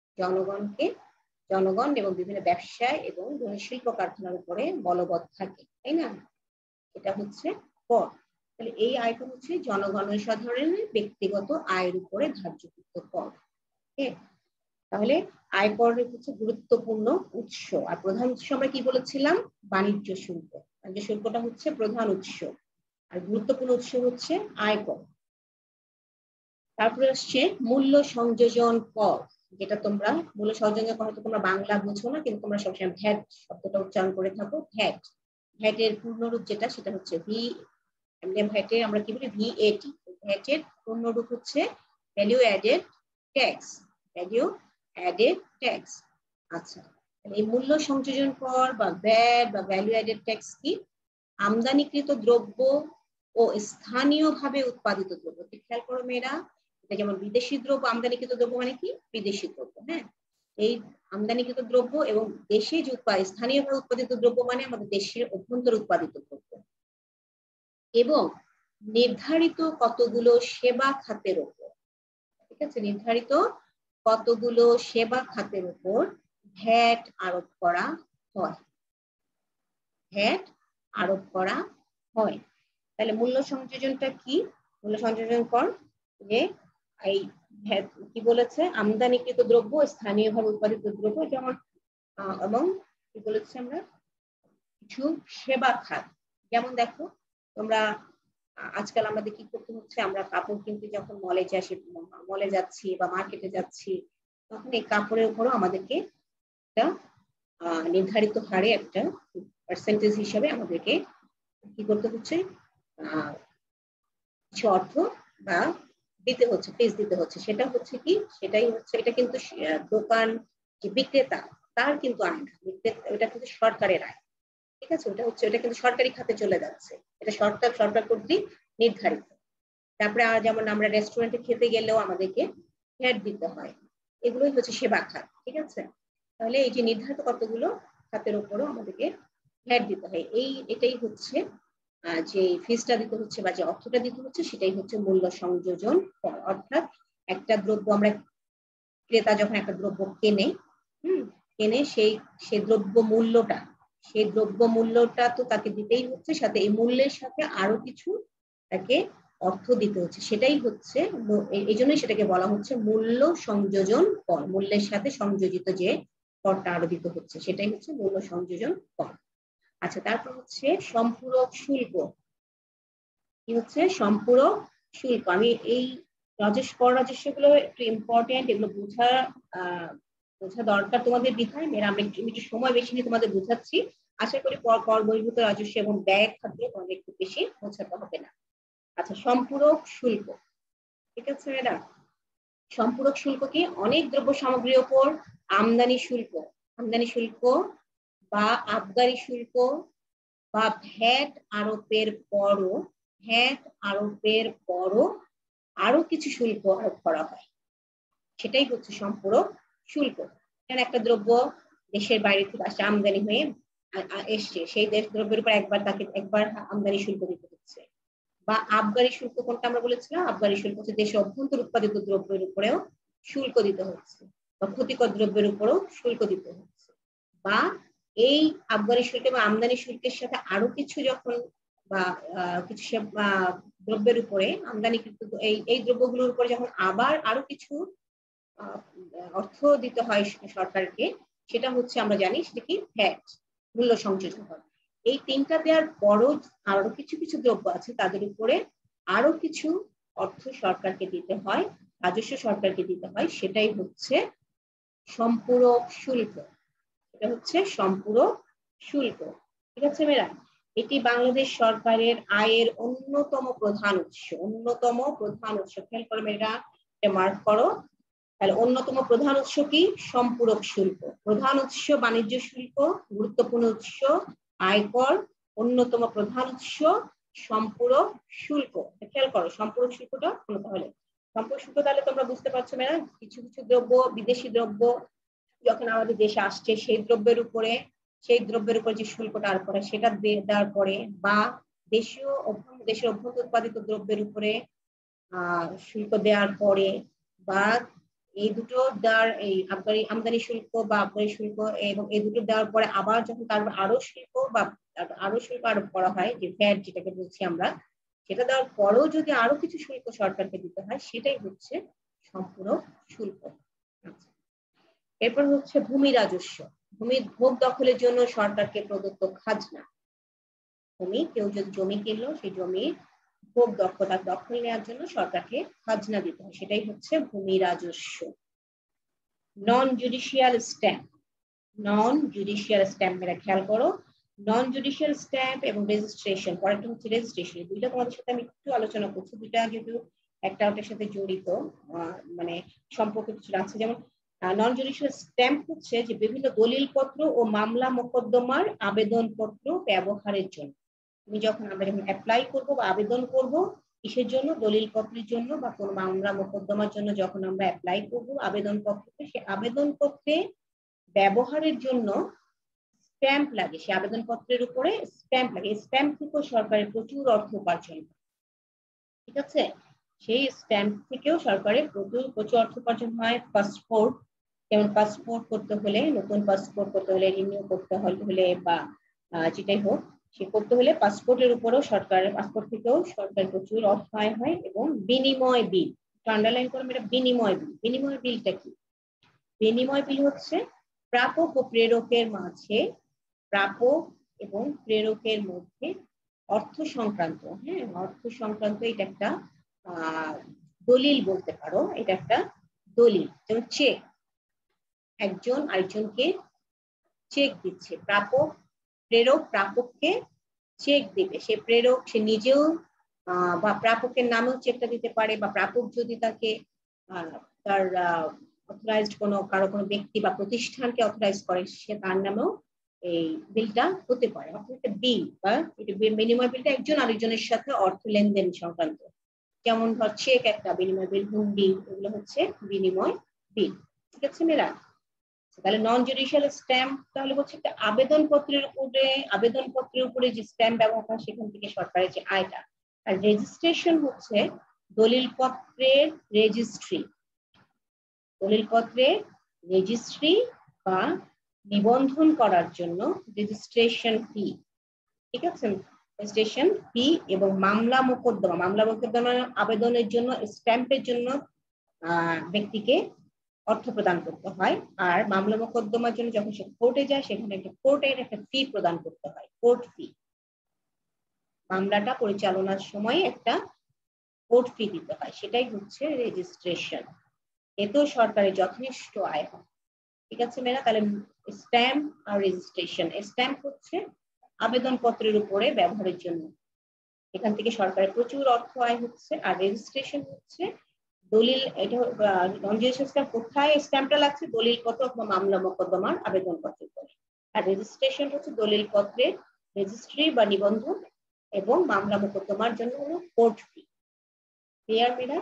জনগণ এবং বিভিন্ন ব্যবসায় এবং শিল্প কারখানার উপরে বলবৎ থাকে, তাই না? এটা হচ্ছে কর। তাহলে এই আয়কর হচ্ছে জনসাধারণের ব্যক্তিগত আয়ের উপরে ধার্যকৃত কর। তাহলে আয়কর হচ্ছে গুরুত্বপূর্ণ উৎস। আর প্রধান উৎস আমরা কি বলেছিলাম? বাণিজ্য শুল্ক। বাণিজ্য শুল্কটা হচ্ছে প্রধান উৎস, আর গুরুত্বপূর্ণ উৎস হচ্ছে আয়কর। তারপরে আসছে মূল্য সংযোজন কর, যেটা তোমরা মূল্য সংযোজন কর তোমরা বাংলা বুঝো না, কিন্তু তোমরা সবসময় ভ্যাট শব্দটা উচ্চারণ করে থাকো। ভ্যাটের পূর্ণরূপ যেটা, সেটা হচ্ছে ভ্যাটের আমরা কি বলি? VAT। ভ্যাটের পূর্ণরূপ হচ্ছে ভ্যালু অ্যাডেড ট্যাক্স। আচ্ছা, এই মূল্য সংযোজন কর বা ভ্যাট বা ভ্যালু অ্যাডেড ট্যাক্স কি? আমদানিকৃত দ্রব্য ও স্থানীয়ভাবে উৎপাদিত দ্রব্য। খেয়াল করো মেয়েরা, এটা যেমন বিদেশি দ্রব্য, আমদানিকৃত দ্রব্য মানে কি? বিদেশি দ্রব্য। হ্যাঁ, এই আমদানিকৃত দ্রব্য এবং দেশে যে স্থানীয়ভাবে উৎপাদিত দ্রব্য মানে আমাদের দেশের অভ্যন্তরে উৎপাদিত দ্রব্য, এবং নির্ধারিত কতগুলো সেবা খাতের উপর, ঠিক আছে, নির্ধারিত কতগুলো সেবা খাতের উপর ভ্যাট আরোপ করা হয়। তাহলে মূল্য সংযোজনটা কি? মূল্য সংযোজন কর যে এই কি বলেছে? আমদানিকৃত দ্রব্য, স্থানীয়ভাবে উৎপাদিত দ্রব্য, যেমন এবং কি বলেছে আমরা কিছু সেবা খাত। যেমন দেখো তোমরা আজকাল আমাদের কি করতে হচ্ছে, আমরা কাপড় কিনতে যখন মলে যাচ্ছি বা মার্কেটে যাচ্ছি, তখন এই কাপড়ের উপরও আমাদেরকে একটা নির্ধারিত হারে একটা পার্সেন্টেজ হিসাবে আমাদেরকে কি করতে হচ্ছে, কিছু অর্থ বা দিতে হচ্ছে, ফিস দিতে হচ্ছে। সেটা হচ্ছে কি? সেটাই হচ্ছে, এটা কিন্তু দোকান যে বিক্রেতা তার কিন্তু আয় না, ওটা কিন্তু সরকারের আয়। ঠিক আছে, ওটা কিন্তু সরকারি খাতে চলে যাচ্ছে, এটা সরকার কর্তৃক নির্ধারিত। তারপরে যেমন আমরা রেস্টুরেন্টে খেতে গেলেও আমাদেরকে ভ্যাট দিতে হয়, এগুলোই হচ্ছে সেবা খাত। ঠিক আছে, তাহলে এই যে নির্ধারিত কতগুলো খাতের উপরও আমাদেরকে ভ্যাট দিতে হয়, এটাই হচ্ছে যে ফিসটা দিতে হচ্ছে বা যে অর্থটা দিতে হচ্ছে, সেটাই হচ্ছে মূল্য সংযোজন কর। অর্থাৎ একটা দ্রব্য আমরা, ক্রেতা যখন একটা দ্রব্য কেনে সেই দ্রব্য মূল্যটা তো তাকে দিতেই হচ্ছে, সাথে এই মূল্যের সাথে আরো কিছু তাকে অর্থ দিতে হচ্ছে, সেটাই হচ্ছে, এই জন্যই সেটাকে বলা হচ্ছে মূল্য সংযোজন কর। মূল্যের সাথে সংযোজিত যে করটা আরো দিতে হচ্ছে, সেটাই হচ্ছে মূল্য সংযোজন কর। আচ্ছা, তারপর হচ্ছে সম্পূরক শুল্ক। কি হচ্ছে? সম্পূরক শুল্ক। আমি এই রাজস্ব গুলো একটু ইম্পর্টেন্ট, এগুলো বোঝা দরকার তোমাদের বিধায় মেয়েরা, আমরা একটু সময় বেশি নিয়ে তোমাদের বোঝাচ্ছি। আশা করি কর বহির্ভূত রাজস্ব এবং ব্যয় খাতে তোমাদের একটু বেশি বোঝাতে হবে না। আচ্ছা, সম্পূরক শুল্ক। ঠিক আছে মেয়েরা, সম্পূরক শুল্ক কি? অনেক দ্রব্য সামগ্রীর উপর আমদানি শুল্ক বা আবগারি শুল্ক বা ভ্যাট আরোপের পরও আরো কিছু শুল্ক আরোপ করা হয়, সেটাই হচ্ছে সম্পূরক শুল্ক। একটা দ্রব্য দেশের বাইরে থেকে আসে, আমদানি হয়ে এসছে, সেই দ্রব্যের উপর একবার আমদানি শুল্ক দিতে হচ্ছে। বা আবগারি শুল্ক কোনটা আমরা বলেছিলাম? আবগারি শুল্ক হচ্ছে দেশের অভ্যন্তর উৎপাদিত দ্রব্যের উপরেও শুল্ক দিতে হচ্ছে, বা ক্ষতিকর দ্রব্যের উপরেও শুল্ক দিতে হচ্ছে। বা এই আবগারি শুল্ক বা আমদানি শুল্কের সাথে আরো কিছু যখন বা কিছু দ্রব্যের উপরে আমদানিকৃত এই দ্রব্যগুলোর উপরে যখন আবার আরো কিছু অর্থ দিতে হয় সরকারকে, সেটা হচ্ছে আমরা জানি সেটা কি ভ্যাট, মূল্য সংযোজন কর। এই তিনটা দেওয়ার পরও আরো কিছু কিছু দ্রব্য আছে তাদের উপরে আরো কিছু অর্থ সরকারকে দিতে হয়, রাজস্ব সরকারকে দিতে হয়, সেটাই হচ্ছে সম্পূরক শুল্ক। এটা হচ্ছে সম্পূরক শুল্ক। ঠিক আছে মেয়েরা? এটি বাংলাদেশ সরকারের আয়ের অন্যতম প্রধান উৎস। অন্যতম প্রধান উৎস, খেয়াল করো মেয়েরা, এটা মার্ক করো। তাহলে অন্যতম প্রধান উৎস কি? সম্পূরক শুল্ক। প্রধান উৎস বাণিজ্য শুল্ক, গুরুত্বপূর্ণ উৎস আয়কর, অন্যতম প্রধান উৎস সম্পূরক শুল্ক। খেয়াল করো সম্পূরক শুল্কটা তাহলে সম্পূরক শুল্ক, তাহলে তোমরা বুঝতে পারছো মেয়েরা, কিছু কিছু দ্রব্য, বিদেশি দ্রব্য যখন আমাদের দেশে আসছে সেই দ্রব্যের উপরে যে শুল্কটা আরোপ করে সেটা দেওয়ার পরে, বা দেশের অভ্যন্তর উৎপাদিত দ্রব্যের উপরে শুল্ক দেওয়ার পরে, বা এই দুটো দেওয়ার এই আমদানি শুল্ক বা আবগারি শুল্ক এবং এই দুটো দেওয়ার পরে আবার যখন তার আরো শুল্ক আরোপ করা হয়, যে ভ্যাট যেটাকে বলছি আমরা, সেটা দেওয়ার পরেও যদি আরো কিছু শুল্ক সরকারকে দিতে হয়, সেটাই হচ্ছে সম্পূরক শুল্ক। এরপর হচ্ছে ভূমি রাজস্ব। ভূমির ভোগ দখলের জন্য সরকারকে প্রদত্ত খাজনা। কেউ যদি জমি কিনলো, সেই জমির ভোগ দখল নেওয়ার জন্য সরকারকে খাজনা দিতে হয়, সেটাই হচ্ছে ভূমি রাজস্ব। Non judicial stamp. Non judicial stamp এরা খেয়াল করো, নন জুডিশিয়াল স্ট্যাম্প এবং রেজিস্ট্রেশন, পরেরটা হচ্ছে রেজিস্ট্রেশন। দুইটা তোমাদের সাথে আমি একটু আলোচনা করছি, দুইটা কিন্তু একটা ওটার সাথে জড়িত, মানে সম্পর্ক কিছু আছে। যেমন নন জুডিশিয়াল স্ট্যাম্প হচ্ছে যে বিভিন্ন দলিলপত্র ও মামলা মোকদ্দমার আবেদনপত্র ব্যবহারের জন্য। তুমি আমরা যখন অ্যাপ্লাই করব বা আবেদন করব, কিসের জন্য? দলিলপত্রের জন্য বা কোন মামলা মোকদ্দমার জন্য যখন আমরা অ্যাপ্লাই করব আবেদনপত্রে, সে আবেদনপত্রে ব্যবহারের জন্য স্ট্যাম্প লাগে, সে আবেদনপত্রের উপরে স্ট্যাম্প লাগে। স্ট্যাম্প থেকেও সরকারের প্রচুর অর্থ উপার্জন। ঠিক আছে? সেই স্ট্যাম্প থেকেও সরকারের প্রচুর অর্থ উপার্জন হয়। পাসপোর্ট, যেমন পাসপোর্ট করতে হলে, নতুন পাসপোর্ট করতে হলে, রিনিউ করতে হলে, বা যেটাই হোক, সে করতে হলে পাসপোর্টের উপরেও পাসপোর্ট থেকেও সরকার প্রচুর অর্থ আয় হয়। এবং বিনিময় বিল, আন্ডারলাইন করলাম, এটা বিনিময় বিল। বিনিময় বিলটা কি? বিনিময় বিল হচ্ছে প্রাপক ও প্রেরকের মাঝে, প্রাপক এবং প্রেরকের মধ্যে অর্থ সংক্রান্ত, অর্থ সংক্রান্ত, এটা একটা দলিল বলতে পারো, এটা একটা দলিল। যেমন চেক, একজন আরেকজনকে চেক দিচ্ছে, প্রেরক প্রাপককে চেক দিবে, সে প্রেরক সে নিজেও বা প্রাপকের নামেও চেকটা দিতে পারে, বা প্রাপক যদি তাকে তার অথরাইজড কারো কোনো ব্যক্তি বা প্রতিষ্ঠানকে অথরাইজ করে, সে তার নামেও এই বিলটা হতে পারে। অর্থাৎ একটা বিল বা বিনিময় বিলটা একজন আরেকজনের সাথে অর্থ লেনদেন সংক্রান্ত। যেমন ধর চেক একটা বিনিময় বিল, হুন্ডি, এগুলো হচ্ছে বিনিময় বিল। ঠিক আছে মেয়েরা? তাহলে নন জুডিশিয়াল স্ট্যাম্প তাহলে হচ্ছে একটা আবেদনপত্রের উপরে যে স্ট্যাম্প ব্যবহার হয়, সেখান থেকে সরকারের যে আয়টা। আর রেজিস্ট্রেশন হচ্ছে দলিলপত্রের রেজিস্ট্রি, বা নিবন্ধন করার জন্য রেজিস্ট্রেশন ফি। ঠিক আছে? রেজিস্ট্রেশন ফি এবং মামলা মোকদ্দমা আবেদনের জন্য, স্ট্যাম্পের জন্য ব্যক্তিকে অর্থ প্রদান করতে হয়। আর মামলা মোকদ্দমার জন্য যখন সে কোর্টে যায়, সেখানে একটা কোর্টের একটা ফি প্রদান করতে হয়, কোর্ট ফি। মামলাটা পরিচালনার সময় একটা কোর্ট ফি দিতে হয়, সেটাই হচ্ছে রেজিস্ট্রেশন। এতেও সরকারের যথেষ্ট আয় হয়। ঠিক আছে মেয়েরা? তাহলে স্ট্যাম্প আর রেজিস্ট্রেশন। স্ট্যাম্প হচ্ছে আবেদনপত্রের উপরে ব্যবহারের জন্য, এখান থেকে সরকারের প্রচুর অর্থ আয় হচ্ছে। আর রেজিস্ট্রেশন হচ্ছে দলিল, এটা নন জুডিশিয়াল স্ট্যাম্প কোথায় স্ট্যাম্পটা লাগছে? দলিলপত্র অথবা মামলা মোকদ্দমার আবেদনপত্রের উপরে। আর রেজিস্ট্রেশন হচ্ছে দলিলপত্রের রেজিস্ট্রি বা নিবন্ধন, এবং মামলা মোকদ্দমার জন্য হলো কোর্ট ফি। ক্লিয়ার মেয়েরা?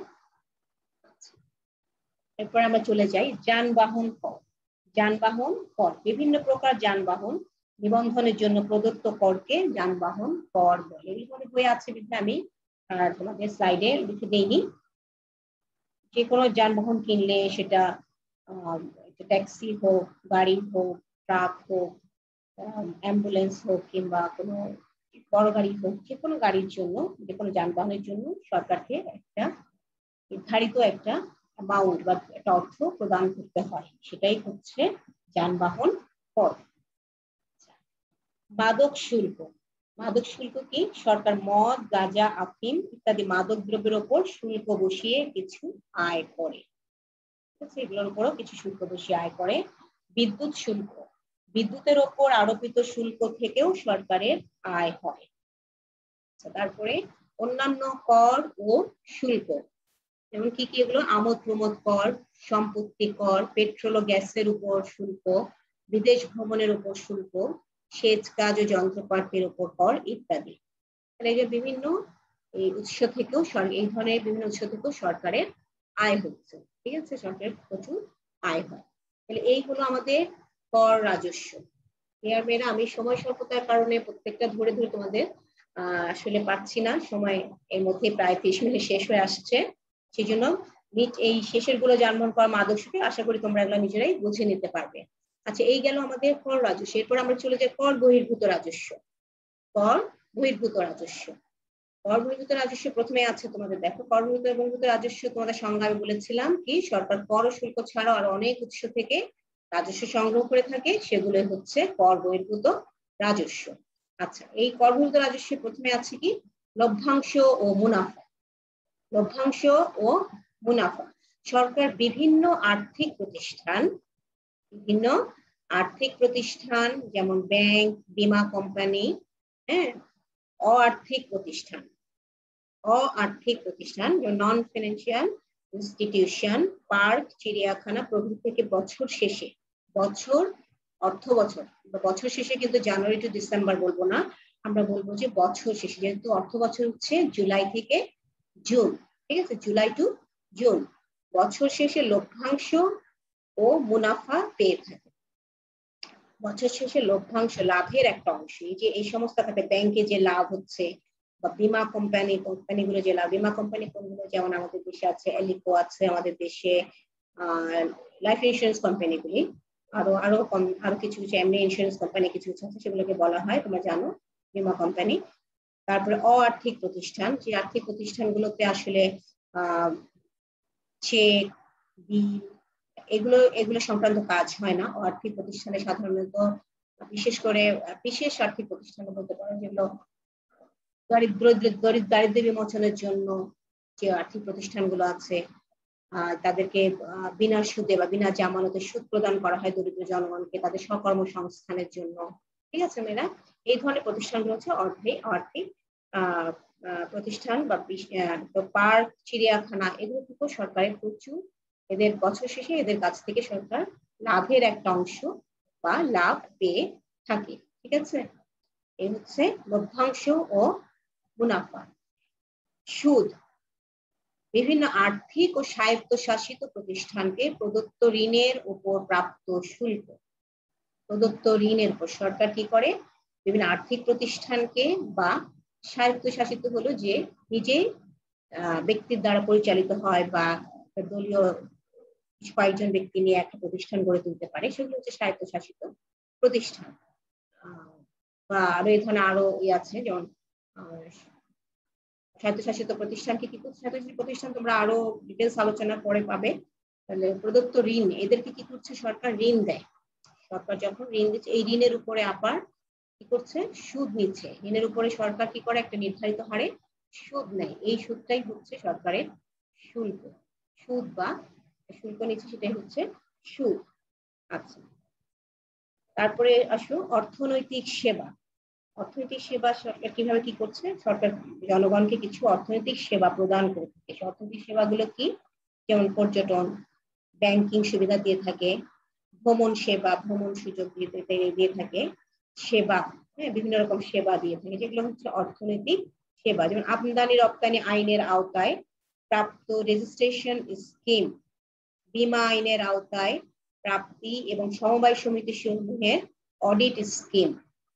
এরপর আমরা চলে যাই যানবাহন কর। যানবাহন কর, বিভিন্ন প্রকার যানবাহন নিবন্ধনের জন্য প্রদত্ত করকে যানবাহন কর বলে। এইভাবে বই আছে, আমি তোমাদের স্লাইডে লিখে দেইনি। যে কোনো যানবাহন কিনলে, সেটা ট্যাক্সি হোক, গাড়ি হোক, ট্রাক হোক, অ্যাম্বুলেন্স হোক, কিংবা কোনো বড় গাড়ি হোক, যে কোনো গাড়ির জন্য, যে কোনো যানবাহনের জন্য সরকারকে একটা নির্ধারিত একটা অ্যামাউন্ট বা একটা অর্থ প্রদান করতে হয়, সেটাই হচ্ছে যানবাহন কর। মাদক শুল্ক। মাদক শুল্ক কি? সরকার মদ, গাঁজা, আফিম ইত্যাদি মাদক দ্রব্যের উপর শুল্ক বসিয়ে কিছু আয় করে, এগুলোর উপরও কিছু শুল্ক বসিয়ে আয় করে। বিদ্যুৎ শুল্ক, বিদ্যুতের ওপর আরোপিত শুল্ক থেকেও সরকারের আয় হয়। তারপরে অন্যান্য কর ও শুল্ক, যেমন কি কি এগুলো? আমোদ প্রমোদ কর, সম্পত্তি কর, পেট্রোল ও গ্যাসের উপর শুল্ক, বিদেশ ভ্রমণের উপর শুল্ক, সেচ কাজ ও যন্ত্রপাতির উপর কর ইত্যাদি। তাহলে যে বিভিন্ন এই উৎস থেকেও এই ধরনের বিভিন্ন উৎস থেকেও সরকারের আয় হচ্ছে, ঠিক আছে, সরকারের প্রচুর আয় হয়। তাহলে এই হলো আমাদের কর রাজস্ব। মেয়েরা, আমি সময় স্বল্পতার কারণে প্রত্যেকটা ধরে ধরে তোমাদের আসলে পাচ্ছি না, সময় এর মধ্যে প্রায় 30 মিনিট শেষ হয়ে আসছে, সেই জন্য এই শেষের গুলো যানবাহন কর, মাদক শুল্ক, আশা করি তোমরা এগুলো নিজেরাই বুঝে নিতে পারবে। আচ্ছা, এই গেল আমাদের কর রাজস্ব। এরপর আমরা চলে যাই কর বহির্ভূত রাজস্ব। কর বহির্ভূত রাজস্ব, কর বহির্ভূত রাজস্ব প্রথমে আছে তোমাদের, দেখো কর বহির্ভূত রাজস্ব তোমাদের সংজ্ঞা আমি বলেছিলাম কি, সরকার কর ও শুল্ক ছাড়াও আরো অনেক উৎস থেকে রাজস্ব সংগ্রহ করে থাকে, সেগুলো হচ্ছে কর বহির্ভূত রাজস্ব। আচ্ছা, এই কর বহির্ভূত রাজস্ব প্রথমে আছে কি, লভ্যাংশ ও মুনাফা। লভ্যাংশ ও মুনাফা, সরকার বিভিন্ন আর্থিক প্রতিষ্ঠান যেমন ব্যাংক, বীমা কোম্পানি, হ্যাঁ, অআর্থিক প্রতিষ্ঠান নন ফিনান্সিয়াল ইনস্টিটিউশন, পার্ক, চিড়িয়াখানা প্রভৃতি থেকে বছর শেষে, বছর শেষে কিন্তু জানুয়ারি টু ডিসেম্বর বলবো না, আমরা বলবো যে বছর শেষে, যেহেতু অর্থ বছর হচ্ছে জুলাই থেকে জুন, ঠিক আছে, জুলাই টু জুন, বছর শেষে লভ্যাংশ ও মুনাফা পেয়ে থাকে। বছর শেষে লভ্যাংশ, লাভের একটা অংশ, এই যে এই সমস্ত খাতে ব্যাংকে যে লাভ হচ্ছে, বা বীমা কোম্পানিগুলো যে লাভ, বীমা কোম্পানি কোনগুলো, যেমন আমাদের দেশে আছে এলিকো আছে, আমাদের দেশে লাইফ ইন্স্যুরেন্স কোম্পানিগুলি, আরো কিছু কিছু এমনি ইন্স্যুরেন্স কোম্পানি কিছু কিছু আছে, সেগুলোকে বলা হয়, তোমরা জানো, বীমা কোম্পানি। তারপরে অআর্থিক প্রতিষ্ঠান, যে আর্থিক প্রতিষ্ঠানগুলোতে আসলে চেক, বিল, এগুলো সংক্রান্ত কাজ হয় না। আর্থিক প্রতিষ্ঠানে সাধারণত বিশেষ করে বিশেষ আর্থিক প্রতিষ্ঠান বলতে পারো, যেগুলো দারিদ্র বিমোচনের জন্য যে আর্থিক প্রতিষ্ঠানগুলো আছে, তাদেরকে বিনা সুদে বা বিনা জামানতে সুদ প্রদান করা হয় দরিদ্র জনগণকে তাদের স্বকর্মসংস্থানের জন্য, ঠিক আছে মেয়েরা। এই ধরনের প্রতিষ্ঠানগুলো হচ্ছে আর্থিক প্রতিষ্ঠান, বা পার্ক, চিড়িয়াখানা, এগুলো থেকেও সরকারের প্রচুর, এদের বছর শেষে এদের কাছ থেকে সরকার লাভের একটা অংশ বা লাভ পেয়ে থাকে, ঠিক আছে। এই হচ্ছে লভ্যাংশ ও মুনাফা। সুদ, বিভিন্ন আর্থিক ও স্বায়ত্তশাসিত প্রতিষ্ঠানকে প্রদত্ত ঋণের উপর প্রাপ্ত শুল্ক। প্রদত্ত ঋণের উপর সরকার কি করে, বিভিন্ন আর্থিক প্রতিষ্ঠানকে, বা স্বায়ত্তশাসিত হলো যে নিজে ব্যক্তির দ্বারা পরিচালিত হয়, বা দলীয় কয়েকজন ব্যক্তি নিয়ে একটা প্রতিষ্ঠান গড়ে তুলতে পারে, সেগুলো হচ্ছে স্বায়ত্তশাসিত প্রতিষ্ঠান। বা আরো এই ধরনের আরো আছে, যেমন স্বায়ত্তশাসিত প্রতিষ্ঠানকে কি করছে, স্বায়ত্তশাসিত প্রতিষ্ঠান তোমরা আরো ডিটেলস আলোচনার পরে পাবে। তাহলে প্রদত্ত ঋণ, এদেরকে কি করছে সরকার, ঋণ দেয়। সরকার যখন ঋণ দিচ্ছে, এই ঋণের উপরে আবার কি করছে, সুদ নিচ্ছে। ঋণের উপরে সরকার কি করে, একটা নির্ধারিত হারে সুদ নেয়, এই সুদটাই হচ্ছে সরকারের শুল্ক। সুদ বা শুল্ক নিচ্ছে, সেটাই হচ্ছে সুদ। আচ্ছা, তারপরে আসো অর্থনৈতিক সেবা। অর্থনৈতিক সেবা সরকার কিভাবে কি করছে, সরকার জনগণকে কিছু অর্থনৈতিক সেবা প্রদান করে থাকে। অর্থনৈতিক সেবাগুলো কি, যেমন পর্যটন, ব্যাংকিং সুবিধা দিয়ে থাকে, ভ্রমণ সেবা, ভ্রমণ সুযোগ দিয়ে থাকে, সেবা, হ্যাঁ, বিভিন্ন রকম সেবা দিয়ে থাকে, যেগুলো হচ্ছে অর্থনৈতিক সেবা। যেমন আমদানি রপ্তানি আইনের আওতায় প্রাপ্ত রেজিস্ট্রেশন স্কিম, বীমা আইনের আওতায় প্রাপ্তি এবং সমবায় সমিতি সমূহের অডিট স্কিম।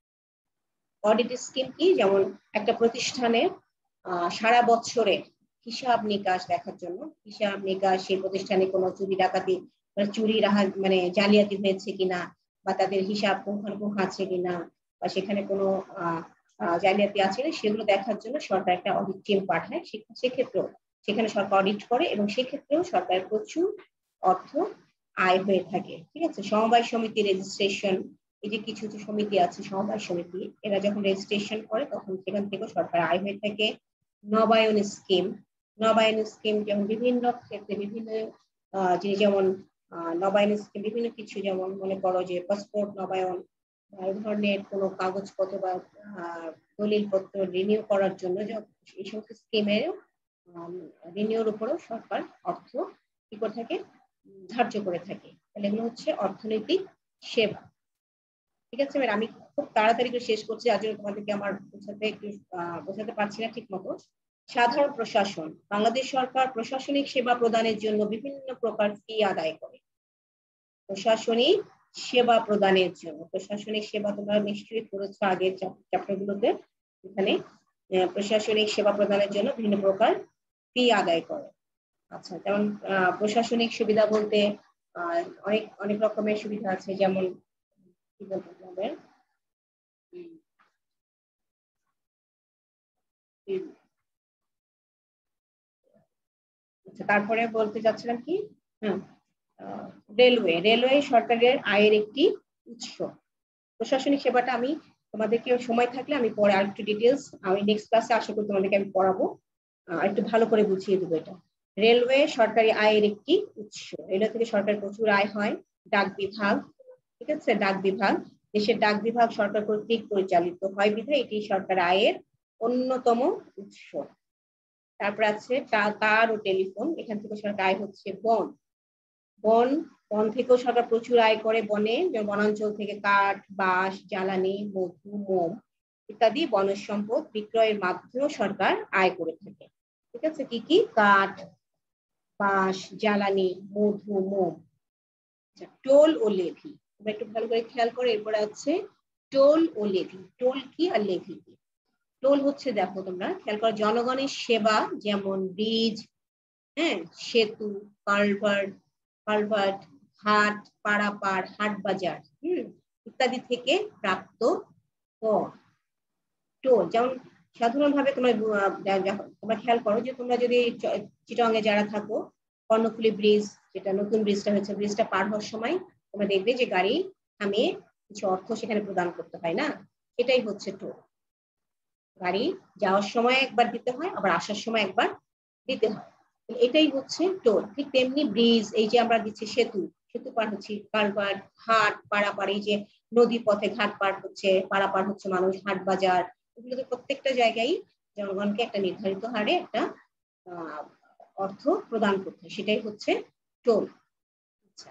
অডিট স্কিম কি, যেমন একটা প্রতিষ্ঠানের সারা বছরের হিসাব নিকাশ দেখার জন্য, হিসাব নিকাশ, সেই প্রতিষ্ঠানে কোনো চুরি ডাকাতি, মানে জালিয়াতি হয়েছে কিনা, বা তাদের হিসাব পুঙ্খানুপুঙ্খ আছে কিনা, বা সেখানে কোনো জালিয়াতি আছে সেগুলো দেখার জন্য সরকার একটা অডিট টিম পাঠায়। সেক্ষেত্রেও সেখানে সরকার অডিট করে এবং সেক্ষেত্রেও সরকারের প্রচুর অর্থ আয় হয়ে থাকে। ঠিক আছে, সমবায় সমিতি রেজিস্ট্রেশন, এই যে কিছু কিছু সমিতি আছে সমবায় সমিতি, এরা যখন রেজিস্ট্রেশন করে তখন সেখান থেকে সরকার আয় হয়ে থাকে। নবায়ন স্কিম, নবায়ন স্কিম যেমন বিভিন্ন ক্ষেত্রে বিভিন্ন জিনিস, যেমন নবায়ন স্কিম বিভিন্ন কিছু, যেমন মনে করো যে পাসপোর্ট নবায়ন, এই ধরনের কোনো কাগজপত্র বা দলিলপত্র রিনিউ করার জন্য এই সমস্ত স্কিমের রিনিউর উপরেও সরকার অর্থ কি করে থাকে, ধার্য করে থাকে। তাহলে এগুলো হচ্ছে অর্থনৈতিক সেবা। ঠিক আছে, আমি খুব তাড়াতাড়ি করে শেষ করছি, আজ তোমাদেরকে আমার বোঝাতে পারছি না ঠিক মতো। সাধারণ প্রশাসন, বাংলাদেশ সরকার প্রশাসনিক সেবা প্রদানের জন্য বিভিন্ন প্রকার ফি আদায় করে। প্রশাসনিক সেবা প্রদানের জন্য, প্রশাসনিক সেবা তোমরা নিশ্চয়ই পড়েছো আগের চ্যাপ্টার গুলোতে, এখানে প্রশাসনিক সেবা প্রদানের জন্য বিভিন্ন প্রকার ফি আদায় করে। আচ্ছা, যেমন প্রশাসনিক সুবিধা বলতে অনেক অনেক রকমের সুবিধা আছে, যেমন কি বলতে হবে, তারপরে বলতে যাচ্ছিলাম কি, রেলওয়ে, রেলওয়ে সরকারের আয়ের একটি উৎস। প্রশাসনিক সেবাটা আমি তোমাদেরকে সময় থাকলে আমি পরে আরেকটু ডিটেলস আমি নেক্সট ক্লাসে আশা করি তোমাদেরকে আমি পড়াবো, একটু ভালো করে বুঝিয়ে দেবো এটা। রেলওয়ে সরকারি আয়ের একটি উৎস, রেলওয়ে থেকে সরকার প্রচুর আয় হয়। ডাক বিভাগ, ঠিক আছে, ডাক বিভাগ, দেশের ডাক বিভাগ সরকার কর্তৃক পরিচালিত হয় বিধায় এটি সরকার আয়ের অন্যতম উৎস। তারপর আছে তার ও টেলিফোন, এখান থেকে সরকার আয় হচ্ছে। বন, বন বন থেকেও সরকার প্রচুর আয় করে। বনে বনাঞ্চল থেকে কাঠ, বাঁশ, জ্বালানি, মধু, মোম ইত্যাদি বনজ সম্পদ বিক্রয়ের মাধ্যমেও সরকার আয় করে থাকে। ঠিক আছে, কি কি, কাঠ, বাঁশ, জ্বালানি, মধু, মোম। টোল ও লেভি, তোমরা একটু ভালো করে খেয়াল করো। এরপরে আছে টোল ও লেভি। টোল কি আর লেভি কি? টোল হচ্ছে, দেখো তোমরা খেয়াল করো, জনগণের সেবা যেমন ব্রিজ, হ্যাঁ, সেতু, কালভার্ট, হাট, পারাপার, হাট বাজার ইত্যাদি থেকে প্রাপ্ত কর। টোল যেমন সাধারণভাবে তোমরা খেয়াল করো যে তোমরা যদি চিটাগাং এ যারা থাকো, কর্ণফুলী ব্রিজ, যেটা নতুন ব্রিজটা হয়েছে, ব্রিজটা পার হওয়ার সময় তোমরা দেখবে যে গাড়ি থামিয়ে কিছু অর্থ সেখানে প্রদান করতে হয় না, এটাই হচ্ছে টোল। গাড়ি যাওয়ার সময় একবার দিতে হয়, আবার আসার সময় একবার দিতে হয়, এটাই হচ্ছে টোল। ঠিক তেমনি ব্রিজ, এই যে আমরা দিচ্ছি সেতু, সেতু পার হচ্ছে, কালভার্ট, হাট, পারাপার, এই যে নদী পথে ঘাট পার হচ্ছে, পারাপার হচ্ছে মানুষ, হাট বাজার, এগুলোতে প্রত্যেকটা জায়গায় জনগণকে একটা নির্ধারিত হারে একটা অর্থ প্রদান করতে হয়, সেটাই হচ্ছে টোল। আচ্ছা,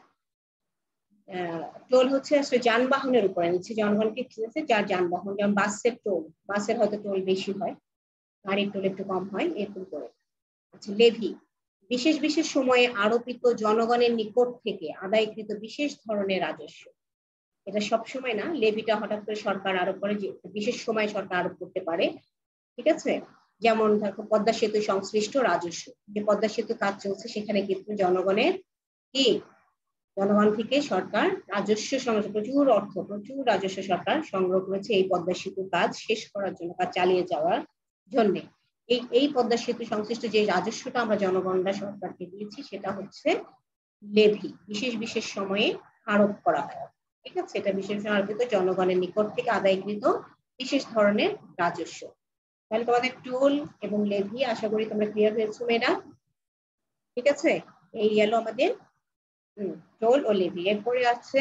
টোল হচ্ছে আসলে যানবাহনের উপরে নিচ্ছে, জনগণকে যার যানবাহন, যেমন বাসের টোল, বাসের হয়তো টোল বেশি হয়, গাড়ির টোল একটু কম হয়, এরকম করে। আচ্ছা, লেভি, বিশেষ বিশেষ সময়ে আরোপিত জনগণের নিকট থেকে আদায়কৃত বিশেষ ধরনের রাজস্ব। এটা সবসময় না, লেভিটা হঠাৎ করে সরকার আরোপ করে, যে বিশেষ সময় সরকার আরোপ করতে পারে। ঠিক আছে, যেমন দেখো পদ্মা সেতু সংশ্লিষ্ট রাজস্ব, যে পদ্মা সেতু কাজ চলছে সেখানে কিন্তু জনগণের কি, জনগণ থেকে সরকার রাজস্ব সংগ্রহ, প্রচুর রাজস্ব সরকার সংগ্রহ করেছে এই পদ্মা সেতু কাজ শেষ করার জন্য, কাজ চালিয়ে যাওয়ার জন্য। এই পদ্মা সেতু সংশ্লিষ্ট যে রাজস্বটা আমরা জনগণরা সরকারকে দিয়েছি সেটা হচ্ছে লেভি, বিশেষ বিশেষ সময়ে আরোপ করা হয়। ঠিক আছে, এটা বিশেষ আরোপিত জনগণের নিকট থেকে আদায়কৃত বিশেষ ধরনের রাজস্ব। তাহলে তোমাদের টোল এবং লেভি আশা করি তোমরা ক্লিয়ার হয়েছো মেয়েরা। ঠিক আছে, এই গেল আমাদের টোল ও লেভি। এরপরে আছে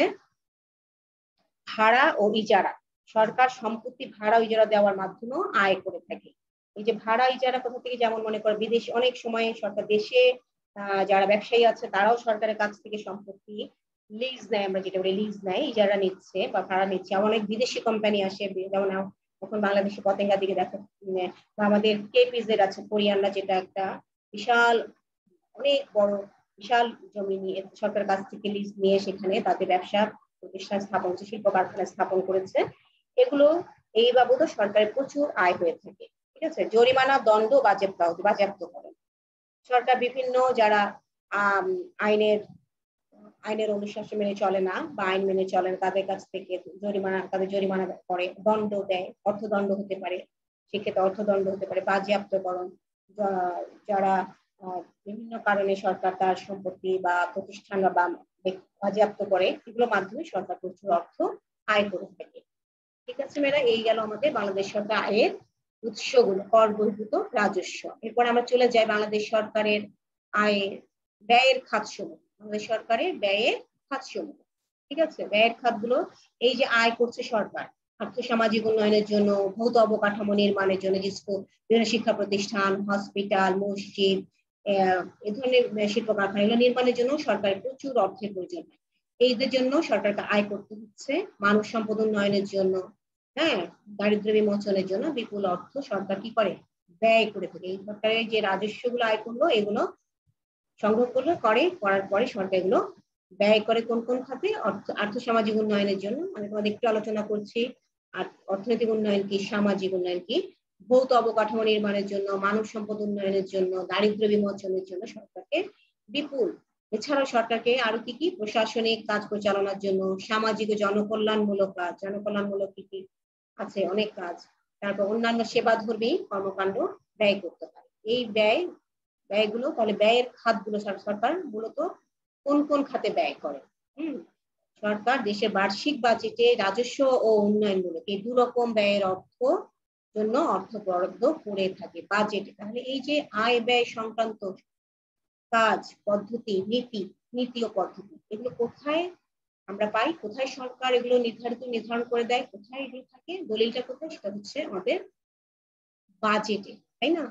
ভাড়া ও ইজারা, সরকার সম্পত্তি ভাড়া ও ইজারা দেওয়ার মাধ্যমেও আয় করে থাকে। এই যে ভাড়া ইজারা কোথা থেকে, যেমন মনে করো বিদেশে অনেক সময় সরকার, দেশে যারা ব্যবসায়ী আছে তারাও সরকারের কাছ থেকে সম্পত্তি লিজ নেয়, আমরা যেটা বলি লিজ নেয়, ইজারা নিচ্ছে বা ভাড়া নিচ্ছে। অনেক বিদেশি কোম্পানি আসে, যেমন এখন বাংলাদেশে পতেঙ্গা দিকে দেখো, বা আমাদের কেপিজেড আছে কোরিয়ানরা, যেটা একটা বিশাল অনেক বড় বিশাল জমি নিয়ে সরকারের কাছ থেকে লিজ নিয়ে সেখানে তাদের ব্যবসা প্রতিষ্ঠান স্থাপন, শিল্প কারখানা স্থাপন করেছে। এগুলো এই বাবদও সরকারের প্রচুর আয় হয়ে থাকে। ঠিক আছে, জরিমানা, দণ্ড, বাজেয়াপ্ত করেন সরকার। বিভিন্ন যারা আইনের আইনের অনুশাসন মেনে চলে না বা আইন মেনে চলে না, তাদের কাছ থেকে জরিমানা করে, দণ্ড দেয়, অর্থদণ্ড হতে পারে, সেক্ষেত্রে অর্থদণ্ড হতে পারে, বাজেয়াপ্তকরণ, যারা বিভিন্ন কারণে সরকার তার সম্পত্তি বা প্রতিষ্ঠান বা বাজেয়াপ্ত করে, এগুলোর মাধ্যমে সরকার প্রচুর অর্থ আয় করে থাকে। ঠিক আছে মেয়েরা, এই গেল আমাদের বাংলাদেশ সরকার আয়ের উৎসগুলো, কর বহির্ভূত রাজস্ব। এরপর আমরা চলে যাই বাংলাদেশ সরকারের আয়ের ব্যয়ের খাতসমূহ। বাংলাদেশ সরকারের ব্যয়ের খাতসমূহ, ঠিক আছে, ব্যয়ের খাতগুলো এই যে আয় করছে সরকার আর্থসামাজিক উন্নয়নের জন্য, ভৌত অবকাঠামো নির্মাণের জন্য, বিভিন্ন শিক্ষা প্রতিষ্ঠান, হসপিটাল, মসজিদ, এ ধরনের শিল্প কারখানা এগুলো নির্মাণের জন্য সরকারের প্রচুর অর্থের প্রয়োজন হয়। এইদের জন্য সরকারকে আয় করতে হচ্ছে। মানব সম্পদ উন্নয়নের জন্য, হ্যাঁ, দারিদ্র বিমোচনের জন্য বিপুল অর্থ সরকার কি করে, ব্যয় করে থাকে। এই সরকারের যে রাজস্বগুলো আয় করলো, এগুলো সংগ্রহ করার পরে সরকার এগুলো ব্যয় করে কোন কোন খাতে, আর্থসামাজিক উন্নয়নের জন্য, মানে তোমাদের একটু আলোচনা করছি অর্থনৈতিক উন্নয়ন কি, সামাজিক উন্নয়ন কি, ভৌত অবকাঠামো নির্মাণের জন্য, মানব সম্পদ উন্নয়নের জন্য, দারিদ্র বিমোচনের জন্য সরকারকে বিপুল। এছাড়াও সরকারকে আরো কি কি প্রশাসনিক কাজ পরিচালনার জন্য, সামাজিক ও জনকল্যাণমূলক কাজ, জনকল্যাণমূলক কি কি আছে, অনেক কাজ, তারপর অন্যান্য সেবাধর্মী কর্মকাণ্ড ব্যয় করতে পারে। এই ব্যয়গুলো তাহলে ব্যয়ের খাতগুলো সরকার মূলত কোন কোন খাতে ব্যয় করে। সরকার দেশের বার্ষিক বাজেটে রাজস্ব ও উন্নয়নমূলক এই দুরকম ব্যয়ের জন্য অর্থ বরাদ্দ করে থাকে বাজেটে। তাহলে এই যে আয় ব্যয় সংক্রান্ত কাজ, পদ্ধতি, নীতি ও পদ্ধতি, এগুলো কোথায় আমরা পাই, কোথায় সরকার এগুলো নির্ধারণ করে দেয়, কোথায় এগুলো থাকে, দলিলটা কোথায়, সেটা হচ্ছে আমাদের বাজেটে, তাই না?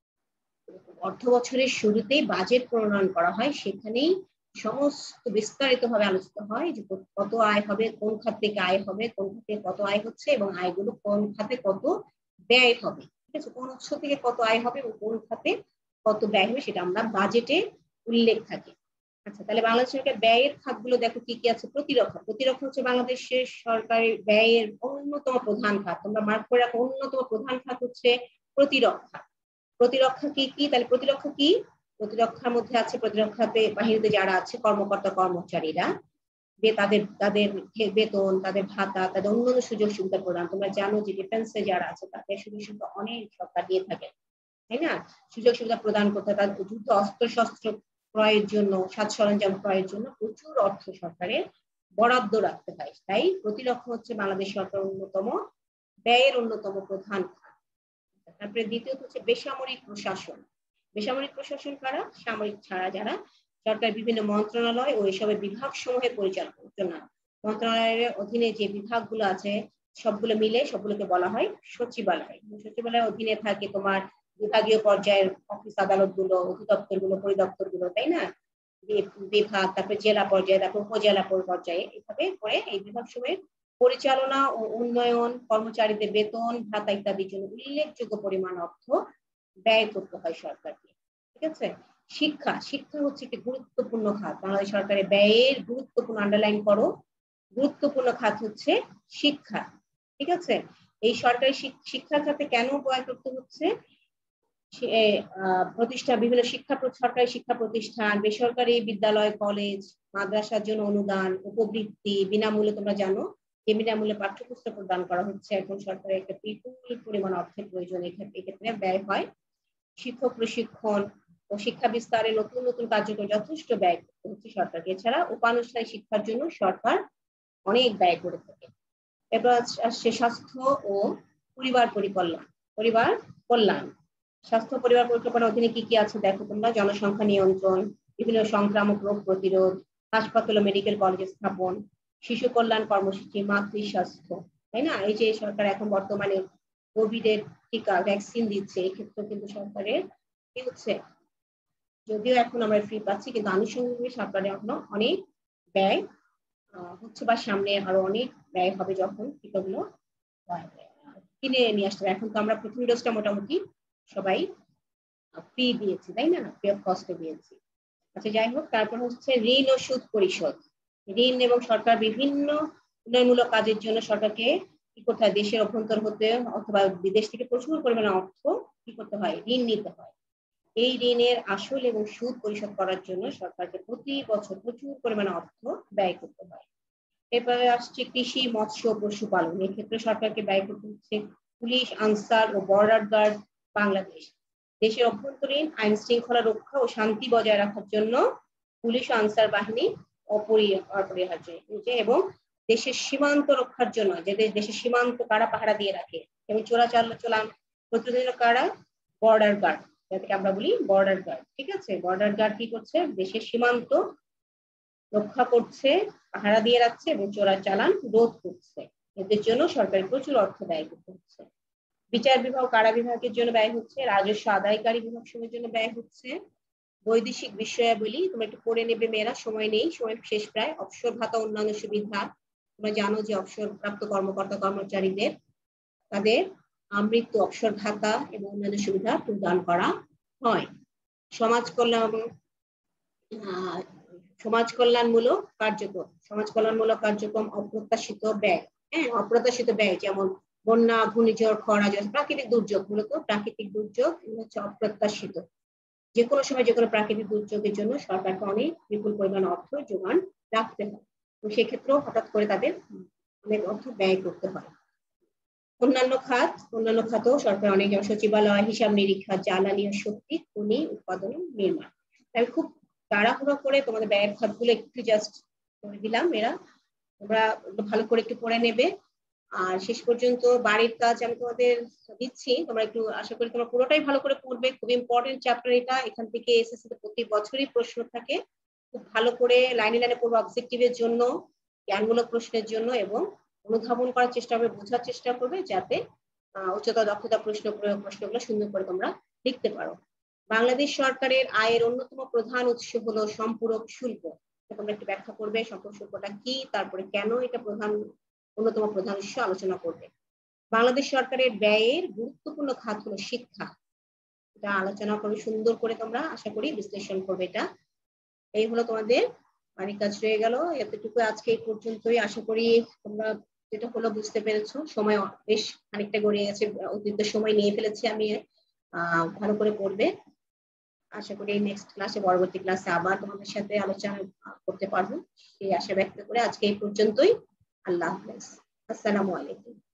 অর্থ বছরের শুরুতেই বাজেট প্রণয়ন করা হয়, সেখানেই সমস্ত বিস্তারিত ভাবে আলোচিত হয় যে কত আয় হবে, কোন খাত থেকে আয় হবে, কোন খাতে কত আয় হচ্ছে, এবং আয়গুলো কোন খাতে কত ব্যয় হবে, ঠিক আছে, কোন উৎস থেকে কত আয় হবে এবং কোন খাতে কত ব্যয় হবে, সেটা আমরা বাজেটে উল্লেখ থাকে। আচ্ছা, তাহলে বাংলাদেশ সরকার ব্যয়ের খাতগুলো দেখো কি কি আছে। প্রতিরক্ষা হচ্ছে বাংলাদেশের সরকারের ব্যয়ের অন্যতম প্রধান খাত। তোমরা মার্ক করে রাখো, অন্যতম প্রধান খাত হচ্ছে প্রতিরক্ষা। প্রতিরক্ষা কি কি, তাহলে প্রতিরক্ষা কি, প্রতিরক্ষার মধ্যে আছে প্রতিরক্ষাতে বাহিনীতে যারা আছে কর্মকর্তা কর্মচারীরা, তাদের তাদের বেতন, তাদের ভাতা, তাদের অন্যান্য সুযোগ সুবিধা প্রদান। তোমরা জানো যে ডিফেন্সে যারা আছে তাদের সুযোগ সুবিধা অনেক সরকার দিয়ে থাকে, তাই না? সুযোগ সুবিধা প্রদান করতে, তাদের যুদ্ধ অস্ত্রশস্ত্র ক্রয়ের জন্য, সাজ সরঞ্জাম ক্রয়ের জন্য প্রচুর অর্থ সরকারের বরাদ্দ রাখতে হয়। তাই প্রতিরক্ষা হচ্ছে বাংলাদেশ সরকার ব্যয়ের অন্যতম প্রধান খাত। তারপরে দ্বিতীয়ত হচ্ছে বেসামরিক প্রশাসন। বেসামরিক প্রশাসন কারা, সামরিক ছাড়া যারা সরকার বিভিন্ন মন্ত্রণালয় ও এসবের বিভাগ সমূহের পরিচালনা, মন্ত্রণালয়ের অধীনে যে বিভাগগুলো আছে সবগুলোকে বলা হয় সচিবালয়। সচিবালয়ের অধীনে থাকে তোমার বিভাগীয় পর্যায়ের অফিস আদালত গুলো, অধিদপ্তর গুলো, পরিদপ্তর গুলো, তাই না? বিভাগ, তারপরে জেলা পর্যায়ে, তারপর উপজেলা পর্যায়ে, এভাবে করে এই বিভাগ সমূহের পরিচালনা ও উন্নয়ন, কর্মচারীদের বেতন ভাতা ইত্যাদির জন্য উল্লেখযোগ্য পরিমাণ অর্থ ব্যয় করতে হয় সরকারকে, ঠিক আছে? শিক্ষা হচ্ছে একটি গুরুত্বপূর্ণ খাত। বাংলাদেশ সরকারের ব্যয়ের গুরুত্বপূর্ণ, আন্ডারলাইন করো, গুরুত্বপূর্ণ খাত হচ্ছে শিক্ষা, ঠিক আছে? এই সরকারি শিক্ষা খাতে কেন ব্যয় করতে হচ্ছে, বিভিন্ন সরকারি শিক্ষা প্রতিষ্ঠান, বেসরকারি বিদ্যালয়, কলেজ, মাদ্রাসার জন্য অনুদান, উপবৃত্তি, বিনামূল্যে, তোমরা জানো যে বিনামূল্যে পাঠ্যপুস্তক প্রদান করা হচ্ছে। এখন সরকারের একটা বিপুল পরিমাণ অর্থের প্রয়োজন, এক্ষেত্রে ব্যয় হয়। শিক্ষক প্রশিক্ষণ ও শিক্ষা বিস্তারে নতুন নতুন কার্যক্রম যথেষ্ট ব্যয় করতে হচ্ছে সরকারকে। এছাড়া উপানুষ্ঠানিক শিক্ষার জন্য সরকার অনেক ব্যয় করে থাকে। এবার আসছে স্বাস্থ্য ও পরিবার কল্যাণ। স্বাস্থ্য পরিবার পরিকল্পনার অধীনে কি কি আছে দেখো তোমরা, জনসংখ্যা নিয়ন্ত্রণ, বিভিন্ন সংক্রামক রোগ প্রতিরোধ, হাসপাতাল ও মেডিকেল কলেজ স্থাপন, শিশু কল্যাণ কর্মসূচি, মাতৃ স্বাস্থ্য, তাই না? এই যে সরকার এখন বর্তমানে কোভিডের টিকা, ভ্যাকসিন দিচ্ছে, এক্ষেত্রে কিন্তু সরকারের কি হচ্ছে, যদিও এখন আমরা ফ্রি পাচ্ছি, কিন্তু আনুষঙ্গিক সরকারের এখনো অনেক ব্যয় হচ্ছে, বা সামনে আরো অনেক ব্যয় হবে যখন টিকাগুলো কিনে নিয়ে আসতে হবে। এখন তো আমরা প্রথম ডোজটা মোটামুটি সবাই ফ্রি দিয়েছি, তাই না? ফ্রি অফ কস্টে দিয়েছি। আচ্ছা, যাই হোক, তারপর হচ্ছে ঋণ ও সুদ পরিশোধ। ঋণ এবং সরকার বিভিন্ন উন্নয়নমূলক কাজের জন্য সরকারকে কি করতে হয়, দেশের অভ্যন্তর হতে অথবা বিদেশ থেকে প্রচুর পরিমাণে অর্থ কি করতে হয়, ঋণ নিতে হয়। এই ঋণের আসল এবং সুদ পরিশোধ করার জন্য সরকারকে প্রতি বছর প্রচুর পরিমাণে অর্থ ব্যয় করতে হয়। এরপরে আসছে কৃষি, মৎস্য, পশুপালন। এক্ষেত্রে সরকারকে ব্যয় করতে হচ্ছে পুলিশ, আনসার ও বর্ডার গার্ড বাংলাদেশ। দেশের অভ্যন্তরীণ আইন শৃঙ্খলা রক্ষা ও শান্তি বজায় রাখার জন্য পুলিশ ও আনসার বাহিনী অপরিহার্য এবং দেশের সীমান্ত রক্ষার জন্য যে দেশের সীমান্ত কারা পাহারা দিয়ে রাখে এবং চোরাচালান প্রতিরোধের কারা বর্ডার গার্ড, যাদেরকে আমরা বলি বর্ডার গার্ড। ঠিক আছে, বর্ডার গার্ড কি করছে? দেশের সীমান্ত রক্ষা করছে, পাহারা দিয়ে রাখছে এবং চোরাচালান রোধ করছে। এদের জন্য সরকারের প্রচুর অর্থ ব্যয় করতে হচ্ছে। বিচার বিভাগ, কারা বিভাগের জন্য ব্যয় হচ্ছে, রাজস্ব আদায়কারী বিভাগ সমূহের জন্য ব্যয় হচ্ছে। বৈদেশিক বিষয়াবলী তোমরা একটু পড়ে নেবে মেয়েরা, সময় নেই, সময় শেষ প্রায়। অবসর ভাতা, অন্যান্য সুবিধা। তোমরা জানো যে অবসরপ্রাপ্ত কর্মকর্তা কর্মচারীদের তাদের মৃত্যু অবসর ভাতা এবং অন্যান্য সুবিধা প্রদান করা হয়। সমাজ কল্যাণমূলক কার্যক্রম, অপ্রত্যাশিত ব্যয়। হ্যাঁ, অপ্রত্যাশিত ব্যয় যেমন বন্যা, ঘূর্ণিঝড়, খরা, প্রাকৃতিক দুর্যোগ। মূলত প্রাকৃতিক দুর্যোগ হচ্ছে অপ্রত্যাশিত। যে কোনো সময় যে কোনো প্রাকৃতিক দুর্যোগের জন্য সরকারকে অনেক বিপুল পরিমাণ অর্থ যোগান রাখতে হয়, তো সেক্ষেত্রেও হঠাৎ করে তাদের অনেক অর্থ ব্যয় করতে হয়। অন্যান্য খাতেও সরকার অনেক, সচিবালয়, হিসাব নিরীক্ষা, জ্বালানি ও শক্তি, খনি উৎপাদন, নির্মাণ। তাই খুব তাড়াহুড়ো করে তোমাদের ব্যয়ের খাতগুলো একটু জাস্ট করে দিলাম, এরা তোমরা ভালো করে একটু পড়ে নেবে। আর শেষ পর্যন্ত বাড়ির কাজ আমি তোমাদের দিচ্ছি, তোমরা একটু আশা করি তোমরা পুরোটাই ভালো করে পড়বে। খুব ইম্পর্টেন্ট চ্যাপ্টার এটা, এখান থেকে এসএসসি তে প্রতি বছরই প্রশ্ন থাকে। খুব ভালো করে লাইনে লাইনে পড়বে, অবজেক্টিভের জন্য, জ্ঞানমূলক প্রশ্নের জন্য, এবং অনুধাবন করার চেষ্টা করবে, বোঝার চেষ্টা করবে, যাতে উচ্চতর দক্ষতা প্রশ্নগুলো সুন্দর করে তোমরা লিখতে পারো। বাংলাদেশ সরকারের আয়ের অন্যতম প্রধান উৎস হলো সম্পূরক শুল্ক। তোমরা একটু ব্যাখ্যা করবে সম্পূরক শুল্কটা কি, তারপরে কেন এটা অন্যতম প্রধান উৎস আলোচনা করবে। বাংলাদেশ সরকারের ব্যয়ের গুরুত্বপূর্ণ খাত হলো শিক্ষা, এটা আলোচনা করবে সুন্দর করে, তোমরা আশা করি বিশ্লেষণ করবে এটা। এই হলো তোমাদের বাড়ির কাজ রয়ে গেল, এতটুকু আজকে এই পর্যন্তই। আশা করি তোমরা যেটা হলো বুঝতে পেরেছো। সময় বেশ খানিকটা গড়িয়ে গেছে, অতিরিক্ত সময় নিয়ে ফেলেছি আমি। ভালো করে পড়বে। আশা করি নেক্সট ক্লাসে, পরবর্তী ক্লাসে আবার তোমাদের সাথে আলোচনা করতে পারবো, সেই আশা ব্যক্ত করে আজকে এই পর্যন্তই। আল্লাহ হাফেজ, আসসালামু আলাইকুম।